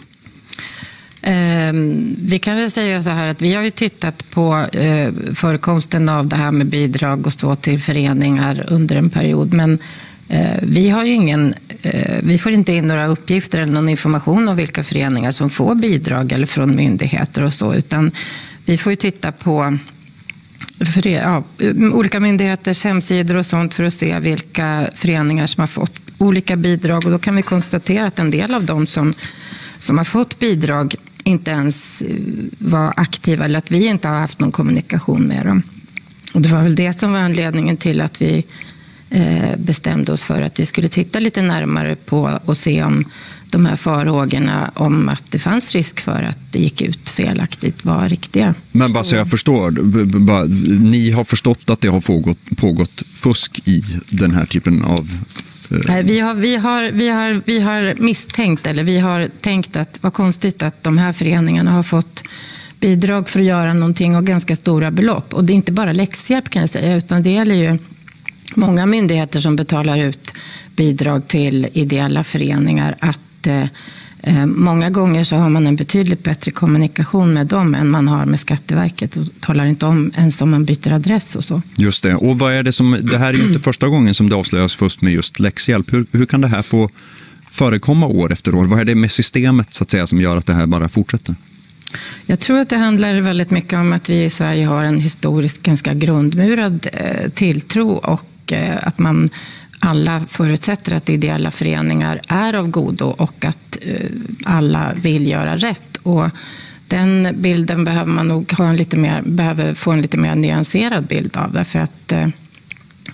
Eh, vi kan väl säga så här att vi har ju tittat på eh, förekomsten av det här med bidrag och så till föreningar under en period, men vi har ju ingen, vi får inte in några uppgifter eller någon information om vilka föreningar som får bidrag eller från myndigheter och så, utan vi får ju titta på för, ja, olika myndigheters hemsidor och sånt för att se vilka föreningar som har fått olika bidrag, och då kan vi konstatera att en del av dem som, som har fått bidrag inte ens var aktiva eller att vi inte har haft någon kommunikation med dem. Och det var väl det som var anledningen till att vi bestämde oss för att vi skulle titta lite närmare på och se om de här farhågorna om att det fanns risk för att det gick ut felaktigt var riktiga. Men bara så jag förstår, bara, ni har förstått att det har pågått, pågått fusk i den här typen av... Eh... Vi, har, vi, har, vi, har, vi har misstänkt, eller vi har tänkt att vad konstigt att de här föreningarna har fått bidrag för att göra någonting och ganska stora belopp. Och det är inte bara läxhjälp kan jag säga, utan det gäller ju många myndigheter som betalar ut bidrag till ideella föreningar, att eh, många gånger så har man en betydligt bättre kommunikation med dem än man har med Skatteverket och talar inte om ens om man byter adress och så. Just det. Och vad är det som, det här är ju inte första gången som det avslöjas först med just läxhjälp. Hur, hur kan det här få förekomma år efter år? Vad är det med systemet så att säga som gör att det här bara fortsätter? Jag tror att det handlar väldigt mycket om att vi i Sverige har en historiskt ganska grundmurad eh, tilltro och eh, att man alla förutsätter att ideella föreningar är av godo och att eh, alla vill göra rätt. Och den bilden behöver man nog ha en lite mer, behöver få en lite mer nyanserad bild av, därför att eh, det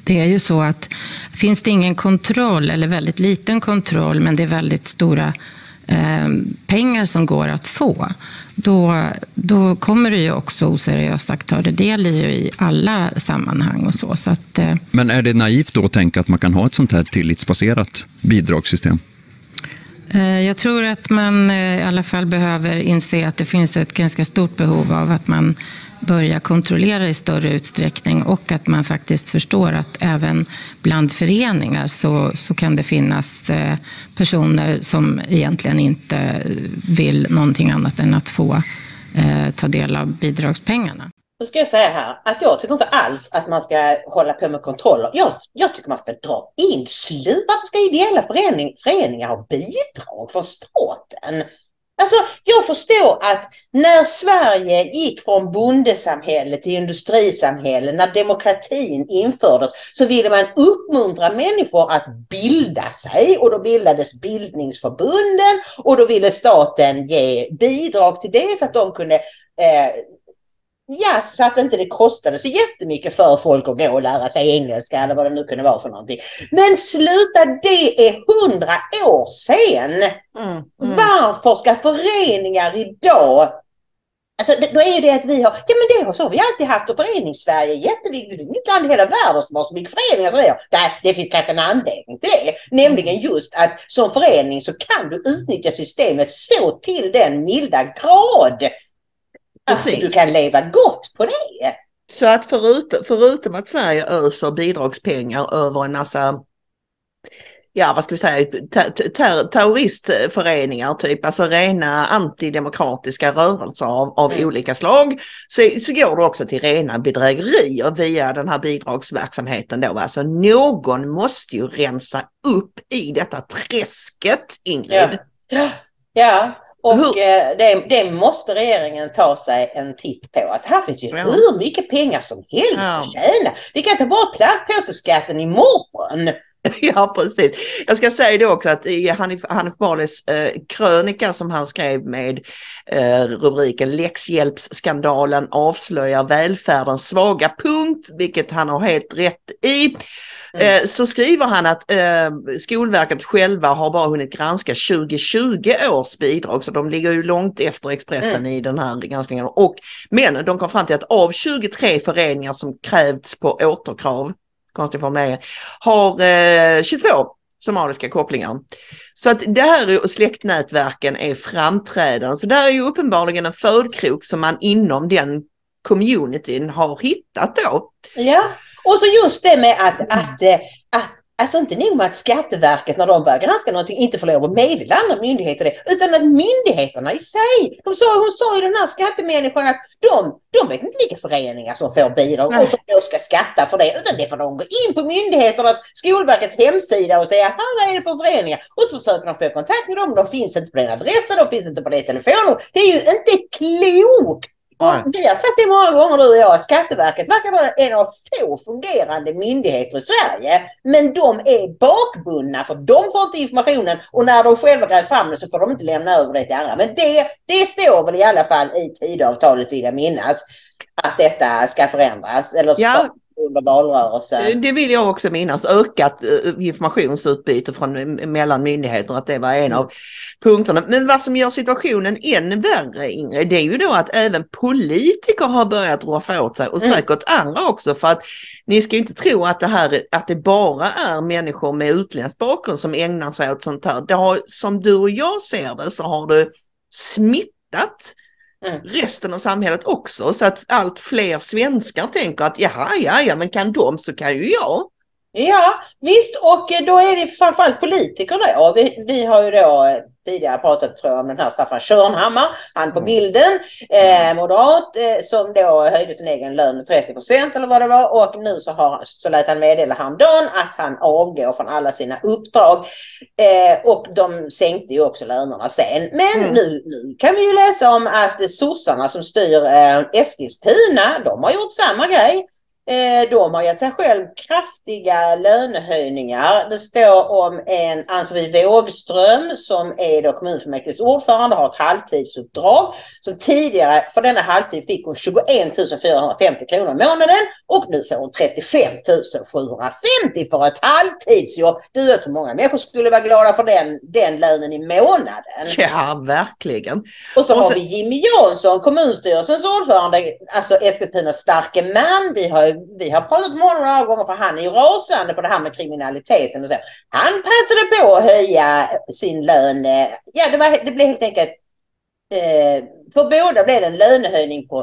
Det är ju så att finns det ingen kontroll eller väldigt liten kontroll, men det är väldigt stora eh, pengar som går att få, då, då kommer det ju också oseriösa aktörer del i, i alla sammanhang och så. så att, eh, Men är det naivt då att tänka att man kan ha ett sånt här tillitsbaserat bidragssystem? eh, jag tror att man eh, i alla fall behöver inse att det finns ett ganska stort behov av att man börja kontrollera i större utsträckning, och att man faktiskt förstår att även bland föreningar så, så kan det finnas eh, personer som egentligen inte vill någonting annat än att få eh, ta del av bidragspengarna. Då ska jag säga här att jag tycker inte alls att man ska hålla på med kontroller. Jag, jag tycker man ska dra in slut. Varför ska ideella förening, föreningar ha bidrag från staten? Alltså, jag förstår att när Sverige gick från bondesamhälle till industrisamhälle, när demokratin infördes, så ville man uppmuntra människor att bilda sig, och då bildades bildningsförbunden, och då ville staten ge bidrag till det så att de kunde eh, ja, så att inte det kostade så jättemycket för folk att gå och lära sig engelska eller vad det nu kunde vara för någonting. Men sluta, det är hundra år sedan. Mm, mm. Varför ska föreningar idag... Alltså, då är det att vi har... Ja, men det har så vi alltid haft, och föreningssverige är jätteviktigt. Det är inte land i hela världen som har så mycket föreningar som det är. Nej, det finns kanske en anledning till det. Nämligen just att som förening så kan du utnyttja systemet så till den milda grad att du kan leva gott på det. Så att förutom, förutom att Sverige öser bidragspengar över en massa, ja vad ska vi säga, ter- ter- terroristföreningar typ, alltså rena antidemokratiska rörelser av, av mm. olika slag, så, så går det också till rena bedrägerier via den här bidragsverksamheten då. Alltså någon måste ju rensa upp i detta träsket, Ingrid. Ja, ja. Och eh, det, det måste regeringen ta sig en titt på. Alltså här finns ju ja. hur mycket pengar som helst ja. att tjäna. Vi kan ta bort plastpåseskatten imorgon. Ja, precis. Jag ska säga det också att i Hanif, Hanif Balis eh, krönika som han skrev med eh, rubriken Läxhjälpsskandalen avslöjar välfärdens svaga punkt, vilket han har helt rätt i. Mm. Så skriver han att eh, Skolverket själva har bara hunnit granska tjugo tjugo års bidrag, så de ligger ju långt efter Expressen mm. i den här granskningen. Och, men de kom fram till att av tjugotre föreningar som krävts på återkrav, konstig formulering, har eh, tjugotvå somaliska kopplingar. Så att det här släktnätverken är framträdande. Så där är ju uppenbarligen en födkrok som man inom den communityn har hittat då. Ja. Och så just det med att, att, att alltså inte nog med att Skatteverket när de börjar granska någonting inte får lov att meddela andra myndigheter det, utan att myndigheterna i sig, de sa, hon sa ju den här skattemänniskan att de, de vet inte vilka föreningar som får bidrag Nej. och som då ska skatta för det, utan det får de gå in på myndigheternas, Skolverkets hemsida och säga, vad är det för föreningar? Och så försöker de få kontakt med dem, de finns inte på den adressen, de finns inte på det telefonen. Det är ju inte klokt. Och vi har sett det många gånger du och jag. Skatteverket verkar vara en av få fungerande myndigheter i Sverige. Men de är bakbundna för de får inte informationen. Och när de själva gräver fram det så får de inte lämna över det till andra. Men det, det står väl i alla fall i tidavtalet, vill jag minnas, att detta ska förändras. Eller så. Ja. Under valrörelsen. Det vill jag också minnas, ökat informationsutbyte från mellan myndigheter, att det var en av punkterna. Men vad som gör situationen än värre, Ingrid, det är ju då att även politiker har börjat roffa åt sig, och mm. säkert andra också, för att ni ska ju inte tro att det här, att det bara är människor med utländsk bakgrund som ägnar sig åt sånt här. Det har, som du och jag ser det, så har det smittat Mm. resten av samhället också, så att allt fler svenskar tänker att jaha, ja, ja, men kan de så kan ju jag. Ja, visst, och då är det framförallt politiker då. Vi, vi har ju då tidigare pratat, tror jag, om den här Staffan Körnhammar, han på bilden, eh, moderat, eh, som då höjde sin egen lön med trettio procent eller vad det var, och nu så, har, så lät han meddela häromdagen att han avgår från alla sina uppdrag, eh, och de sänkte ju också lönerna sen. Men mm. nu, nu kan vi ju läsa om att sossarna som styr eh, Eskilstuna, de har gjort samma grej. Eh, de har gett sig själv kraftiga lönehöjningar. Det står om en Ann-Sofie Wågström som är då kommunfullmäktiges ordförande, har ett halvtidsuppdrag. Som tidigare för denna halvtid fick hon tjugoett tusen fyrahundrafemtio kronor i månaden och nu får hon trettiofem tusen sjuhundrafemtio för ett halvtidsjobb. Du vet hur många människor skulle vara glada för den, den lönen i månaden. Ja, verkligen. Och så och har så... vi Jimmy Jansson, kommunstyrelsens ordförande, alltså Eskilstunas starke man. Vi har Vi har pratat med honom några gånger för han är ju rasande på det här med kriminaliteten. Och så. Han passade på att höja sin lön. Ja, det, var, det blev helt enkelt... Eh, för båda blev det en lönehöjning på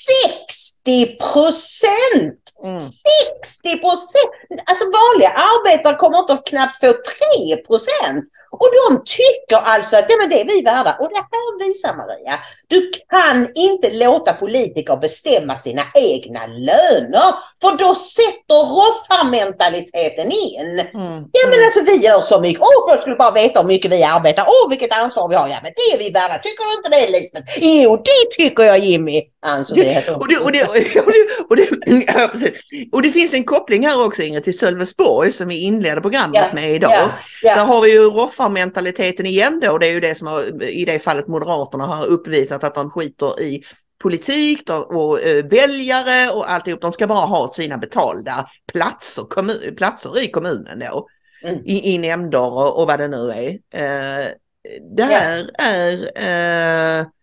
sextio procent. Mm. sextio procent! Alltså vanliga arbetare kommer inte att knappt få tre procent. Och de tycker alltså att ja, men det är vi värda. Och det här visar Maria. Du kan inte låta politiker bestämma sina egna löner. För då sätter roffarmentaliteten in. Mm. Ja men alltså vi gör så mycket. Åh, jag skulle bara veta hur mycket vi arbetar. Åh, vilket ansvar vi har. Ja men det är vi värda. Tycker du inte det, Lisbeth? Jo, det tycker jag, Jimmy. Alltså, det och, det, och, det, och, det, och, det, ja, precis. Och det finns en koppling här också, Ingrid, till Sölvesborg som vi inledde programmet ja, med idag. Ja, ja. Där har vi ju roffarmentaliteten igen då. Det är ju det som har, i det fallet Moderaterna har uppvisat att de skiter i politik och, och äh, väljare och alltihop. De ska bara ha sina betalda platser, kommun, platser i kommunen då. Mm. I, i nämnder och, och vad det nu är. Uh, det här ja. är... Uh,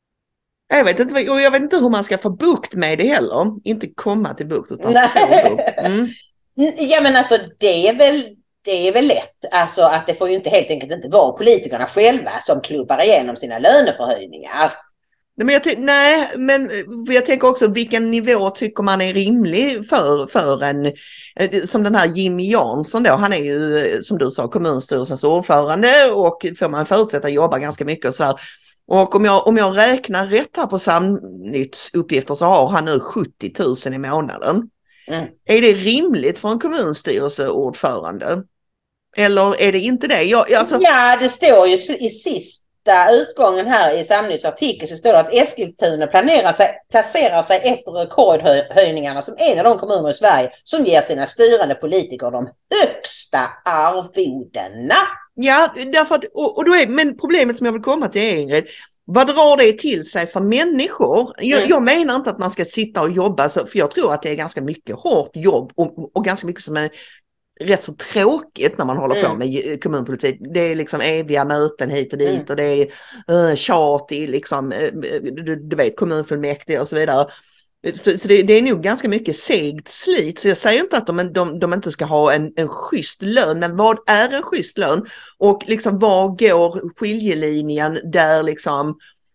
Jag vet, inte, jag vet inte hur man ska få bukt med det heller. Inte komma till bukt utan få bukt. Mm. Ja men alltså det är väl det är väl lätt. Alltså att det får ju inte helt enkelt inte vara politikerna själva som klubbar igenom sina löneförhöjningar. Nej men, jag nej, men jag tänker också vilken nivå tycker man är rimlig för, för en, som den här Jimmy Jansson då, han är ju som du sa kommunstyrelsens ordförande och får man förutsätta jobba ganska mycket och sådär. Och om jag, om jag räknar rätt här på Samnytts uppgifter så har han nu sjuttio tusen i månaden. Mm. Är det rimligt för en kommunstyrelseordförande? Eller är det inte det? Jag, alltså... Ja, det står ju i sista utgången här i Samnytts artikel så står det att Eskilstuna planerar sig, placerar sig efter rekordhöjningarna som en av de kommuner i Sverige som ger sina styrande politiker de högsta arvodena. Ja, därför att, och, och då är, men problemet som jag vill komma till är, Ingrid, vad drar det till sig för människor? Jag, mm. jag menar inte att man ska sitta och jobba, så, för jag tror att det är ganska mycket hårt jobb och, och ganska mycket som är rätt så tråkigt när man håller mm. på med kommunpolitik. Det är liksom eviga möten hit och dit mm. och det är uh, tjat i liksom, uh, du, du vet, kommunfullmäktige och så vidare. Så, så det, det är nog ganska mycket segt slit. Så jag säger inte att de, de, de inte ska ha en, en schysst lön. Men vad är en schysst lön? Och liksom var går skiljelinjen där liksom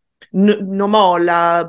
n- normala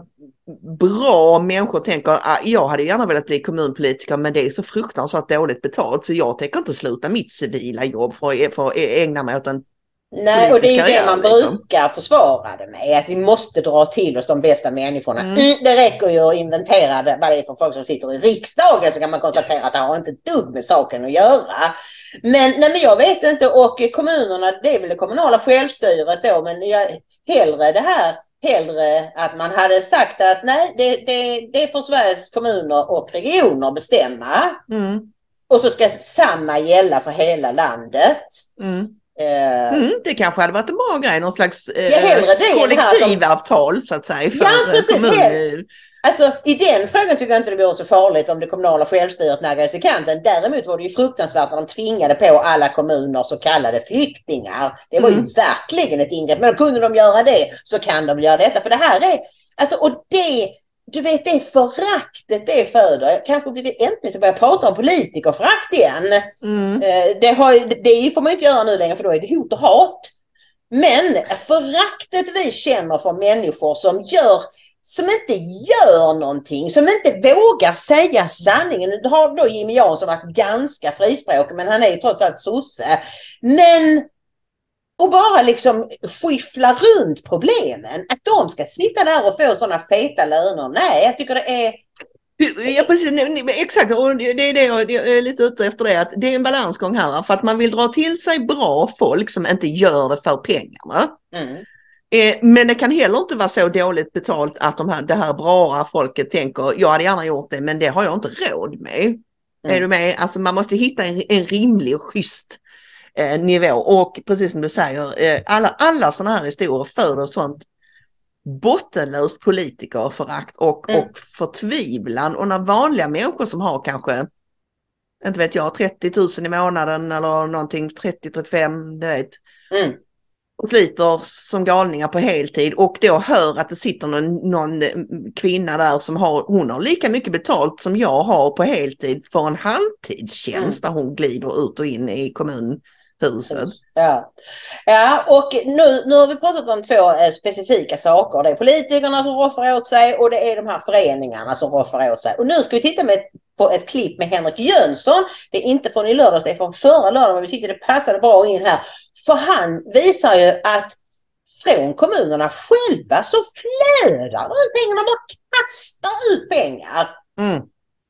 bra människor tänker ah, jag hade gärna velat bli kommunpolitiker men det är så fruktansvärt dåligt betalt så jag tänker inte sluta mitt civila jobb för att, för att ägna mig åt en Nej, och det är ju det man liksom. brukar försvara det med. Att vi måste dra till oss de bästa människorna. Mm. Mm, det räcker ju att inventera vad det är för folk som sitter i riksdagen så kan man konstatera att det har inte ett dugg med saken att göra. Men, nej, men jag vet inte, och kommunerna, det är väl det kommunala självstyret då, men jag, hellre det här, hellre att man hade sagt att nej, det, det, det är för Sveriges kommuner och regioner bestämma. Mm. Och så ska samma gälla för hela landet. Mm. Mm, det kanske hade varit en bra grej, någon slags eh, ja, kollektivavtal så att säga. För ja, precis. Kommun... Alltså i den frågan tycker jag inte det vore så farligt om det kommunala självstyret naggades i kanten. Däremot var det ju fruktansvärt när de tvingade på alla kommuner så kallade flyktingar. Det var mm. ju verkligen ett ingrepp. Men kunde de göra det så kan de göra detta. För det här är, alltså och det... Du vet, det är föraktet det föder. Kanske vi äntligen ska börja prata om politikerförakt igen. Mm. Det, har, det får man inte göra nu längre för då är det hot och hat. Men föraktet vi känner för människor som gör som inte gör någonting, som inte vågar säga sanningen. Det har då Jimmy Jansson varit ganska frispråkig, men han är ju trots allt sosse. Men och bara liksom skiffla runt problemen. Att de ska sitta där och få sådana feta löner. Nej, jag tycker det är... Ja, precis. Exakt. Och det är det jag är lite ute efter det. Att det är en balansgång här. För att man vill dra till sig bra folk som inte gör det för pengarna. Mm. Eh, men det kan heller inte vara så dåligt betalt att de här, det här bra folket tänker, jag hade gärna gjort det men det har jag inte råd med. Mm. Är du med? Alltså man måste hitta en, en rimlig och schysst eh, nivå. Och precis som du säger, eh, alla, alla sådana här historier föder sånt bottenlöst politikerförakt och, mm. och förtvivlan. Och när vanliga människor som har kanske, inte vet jag, trettio tusen i månaden eller någonting, trettio till trettiofem, du vet. Mm. Och sliter som galningar på heltid och då hör att det sitter någon, någon kvinna där som har, hon har lika mycket betalt som jag har på heltid för en halvtidstjänst mm. där hon glider ut och in i kommunhuset. Ja, ja och nu, nu har vi pratat om två eh, specifika saker. Det är politikerna som roffar åt sig och det är de här föreningarna som roffar åt sig. Och nu ska vi titta med, på ett klipp med Henrik Jönsson. Det är inte från i lördags, det är från förra lördagen men vi tyckte det passade bra in här. För han visar ju att från kommunerna själva så flödar ut pengarna, bara kastar ut pengar. Mm.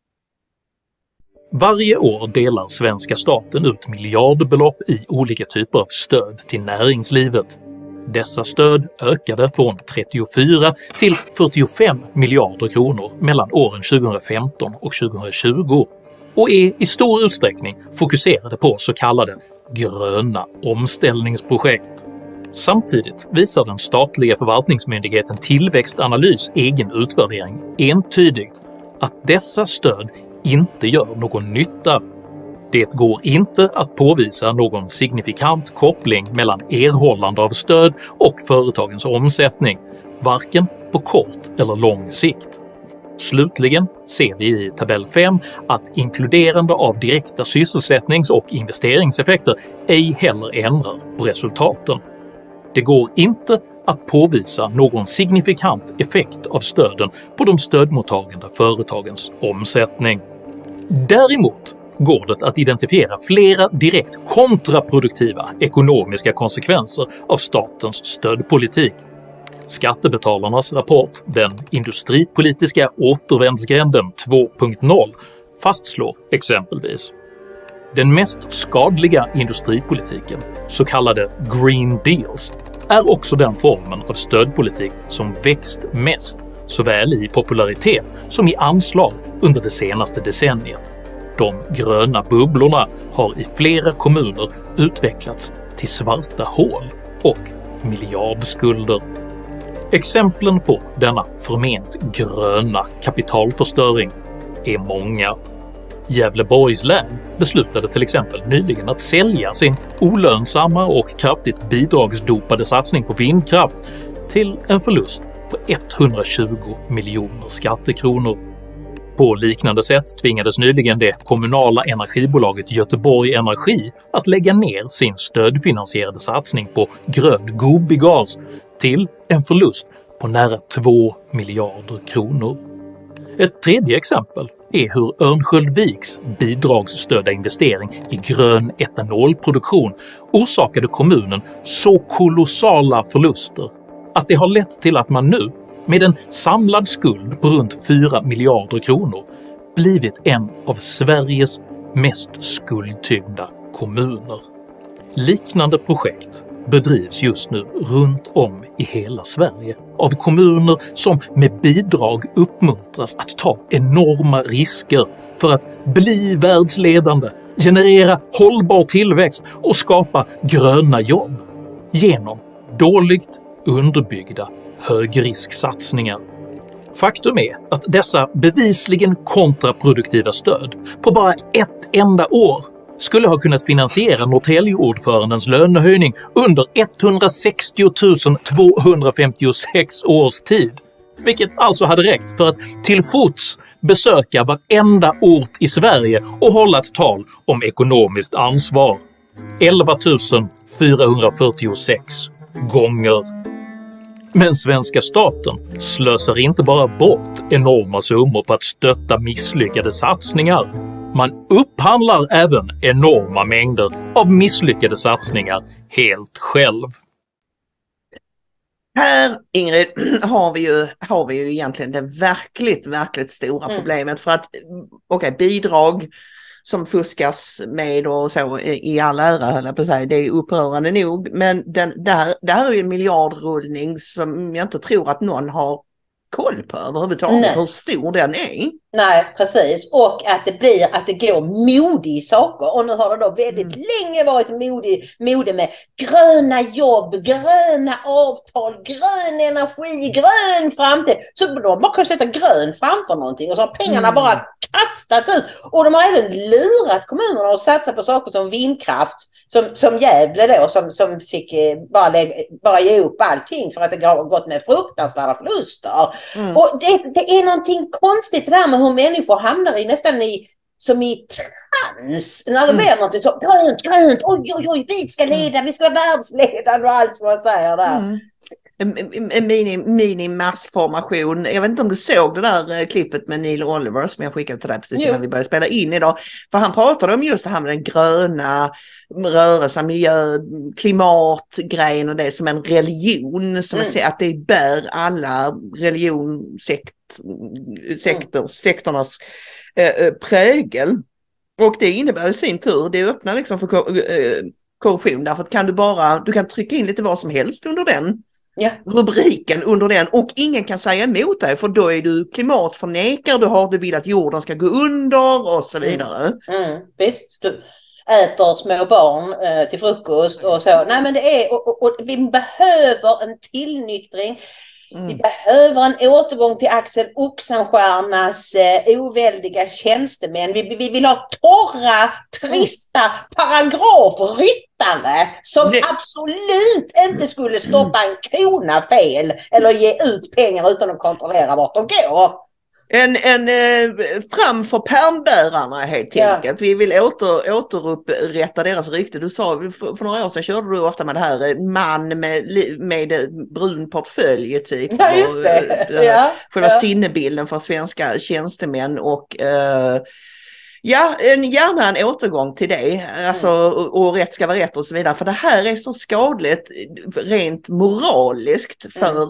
Varje år delar svenska staten ut miljardbelopp i olika typer av stöd till näringslivet. Dessa stöd ökade från trettiofyra till fyrtiofem miljarder kronor mellan åren tjugohundrafemton och tjugohundratjugo och är i stor utsträckning fokuserade på så kallade gröna omställningsprojekt. Samtidigt visar den statliga förvaltningsmyndigheten Tillväxtanalys egen utvärdering entydigt att dessa stöd inte gör någon nytta. Det går inte att påvisa någon signifikant koppling mellan erhållande av stöd och företagens omsättning, varken på kort eller lång sikt. Slutligen ser vi i tabell fem att inkluderande av direkta sysselsättnings- och investeringseffekter ej heller ändrar på resultaten. Det går inte att påvisa någon signifikant effekt av stöden på de stödmottagande företagens omsättning. Däremot går det att identifiera flera direkt kontraproduktiva ekonomiska konsekvenser av statens stödpolitik. Skattebetalarnas rapport Den industripolitiska återvändsgränden två punkt noll fastslår exempelvis: den mest skadliga industripolitiken, så kallade Green Deals, är också den formen av stödpolitik som växt mest såväl i popularitet som i anslag under det senaste decenniet. De gröna bubblorna har i flera kommuner utvecklats till svarta hål och miljardskulder. Exemplen på denna förment gröna kapitalförstöring är många. Gävleborgs län beslutade till exempel nyligen att sälja sin olönsamma och kraftigt bidragsdopade satsning på vindkraft till en förlust på etthundratjugo miljoner skattekronor. På liknande sätt tvingades nyligen det kommunala energibolaget Göteborg Energi att lägga ner sin stödfinansierade satsning på grön Gobigas till en förlust på nära två miljarder kronor. Ett tredje exempel är hur Örnsköldsviks bidragsstödda investering i grön etanolproduktion orsakade kommunen så kolossala förluster att det har lett till att man nu, med en samlad skuld på runt fyra miljarder kronor, blivit en av Sveriges mest skuldtyngda kommuner. Liknande projekt bedrivs just nu runt om i hela Sverige av kommuner som med bidrag uppmuntras att ta enorma risker för att bli världsledande, generera hållbar tillväxt och skapa gröna jobb genom dåligt underbyggda högrisksatsningar. Faktum är att dessa bevisligen kontraproduktiva stöd på bara ett enda år skulle ha kunnat finansiera Norrtäljeordförandens lönehöjning under etthundrasextio tusen tvåhundrafemtiosex års tid, vilket alltså hade räckt för att till fots besöka varenda ort i Sverige och hålla ett tal om ekonomiskt ansvar. elva tusen fyrahundrafyrtiosex gånger. Men svenska staten slösar inte bara bort enorma summor på att stötta misslyckade satsningar. Man upphandlar även enorma mängder av misslyckade satsningar helt själv. Här, Ingrid, har vi ju, har vi ju egentligen det verkligt, verkligt stora mm. problemet. För att, okej, okay, bidrag som fuskas med och så i all ära, höll jag på att säga. Det är upprörande nog, men den, det, här, det här är ju en miljardrullning som jag inte tror att någon har koll på överhuvudtaget. Nej. Hur stor den är. Nej, precis. Och att det blir att det går mode i saker. Och nu har det då väldigt mm. länge varit mode, mode med gröna jobb, gröna avtal, grön energi, grön framtid. Så de bara kan sätta grön framför någonting och så har pengarna mm. bara kastats ut. Och de har även lurat kommunerna att satsa på saker som vindkraft, som, som Gävle då, som, som fick bara, lägga, bara ge upp allting för att det har gått med fruktansvärda förluster. Mm. Och det, det är någonting konstigt där med hur människor hamnar i nästan i, som i trans. När det blir mm. något så grönt, grönt, oj, oj, oj, vi ska leda, vi ska vara världsledande och allt som man säger där. Mm. En mini, mini-massformation. Jag vet inte om du såg det där klippet med Neil Oliver som jag skickade till dig precis innan vi började spela in idag. För han pratade om just det här med den gröna rörelsen, miljö, klimatgrejen och det som en religion. Som mm. är, att det bär alla religion, sekt, sektor, mm. sektornas eh, prägel. Och det innebär i sin tur, det öppnar liksom för eh, korruption. Därför att kan du bara, du kan trycka in lite vad som helst under den. Ja. Rubriken under den och ingen kan säga emot dig för då är du klimatförnekare, du har du vill att jorden ska gå under och så vidare. Mm. Mm. Visst, du äter små barn eh, till frukost och så. Nej men det är, och, och, och vi behöver en tillnyktring. Mm. Vi behöver en återgång till Axel Oxenstiernas eh, oväldiga tjänstemän. Vi, vi vill ha torra, trista paragrafryttare som det... absolut inte skulle stoppa en krona fel eller ge ut pengar utan att kontrollera vart de går. En, en eh, framför pärmbärarna helt ja. enkelt. Vi vill åter, återupprätta deras rykte. Du sa, för, för några år sedan körde du ofta med det här man med, med brun portfölj typ. Ja, just det. Och, ja, själva ja. sinnebilden för svenska tjänstemän och eh, ja, en, gärna en återgång till det. Alltså, mm. och, och rätt ska vara rätt och så vidare. För det här är så skadligt rent moraliskt för mm.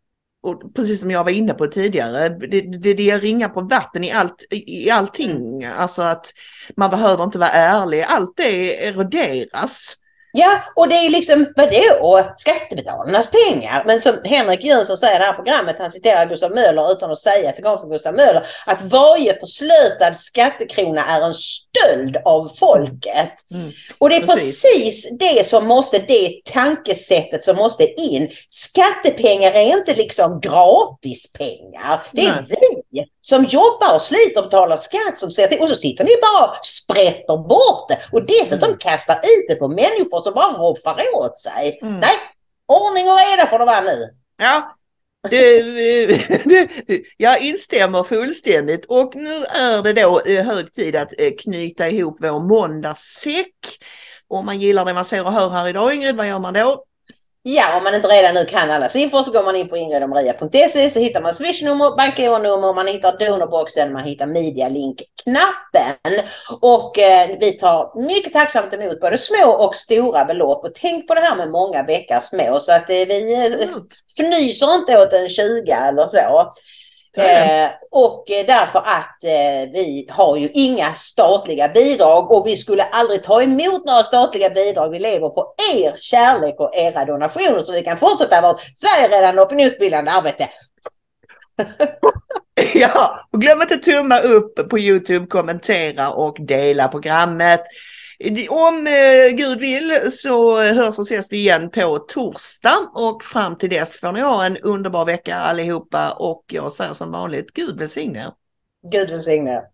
och precis som jag var inne på tidigare, det, det, det är ringa på vatten i, allt, i allting. Mm. Alltså att man behöver inte vara ärlig. Allt det eroderas. Ja, och det är liksom, vadå? Skattebetalarnas pengar. Men som Henrik Jönsson säger i det här programmet, han citerar Gustav Möller utan att säga att det kommer från Gustav Möller, att varje förslösad skattekrona är en stöld av folket. Mm. Och det är precis. precis det som måste, det tankesättet som måste in. Skattepengar är inte liksom gratispengar. Det är Nej. vi som jobbar och sliter och betalar skatt som ser till, och så sitter ni bara och sprätter bort det och dessutom mm. kastar ut det på människor som bara roffar åt sig. Mm. Nej, ordning och reda får det vara nu. Ja, det, det, jag instämmer fullständigt och nu är det då hög tid att knyta ihop vår måndagssäck. Om man gillar det man ser och hör här idag, Ingrid, vad gör man då? Ja, om man inte redan nu kan alla siffror så går man in på ingrid och maria punkt se så hittar man swishnummer, bankgironummer, man hittar donorboxen, man hittar medialink-knappen. Och eh, vi tar mycket tacksamt emot både små och stora belopp. Och tänk på det här med många bäckar små så att eh, vi eh, fnyser inte åt en tjugo eller så. Eh, och eh, därför att eh, vi har ju inga statliga bidrag och vi skulle aldrig ta emot några statliga bidrag. Vi lever på er kärlek och era donationer så vi kan fortsätta vårt Sverige-räddande opinionsbildande arbete. Ja, och glöm inte tumma upp på YouTube, kommentera och dela programmet. Om eh, Gud vill så hörs och ses vi igen på torsdag och fram till dess får ni ha en underbar vecka allihopa och jag säger som vanligt, Gud välsigne. Gud välsigne.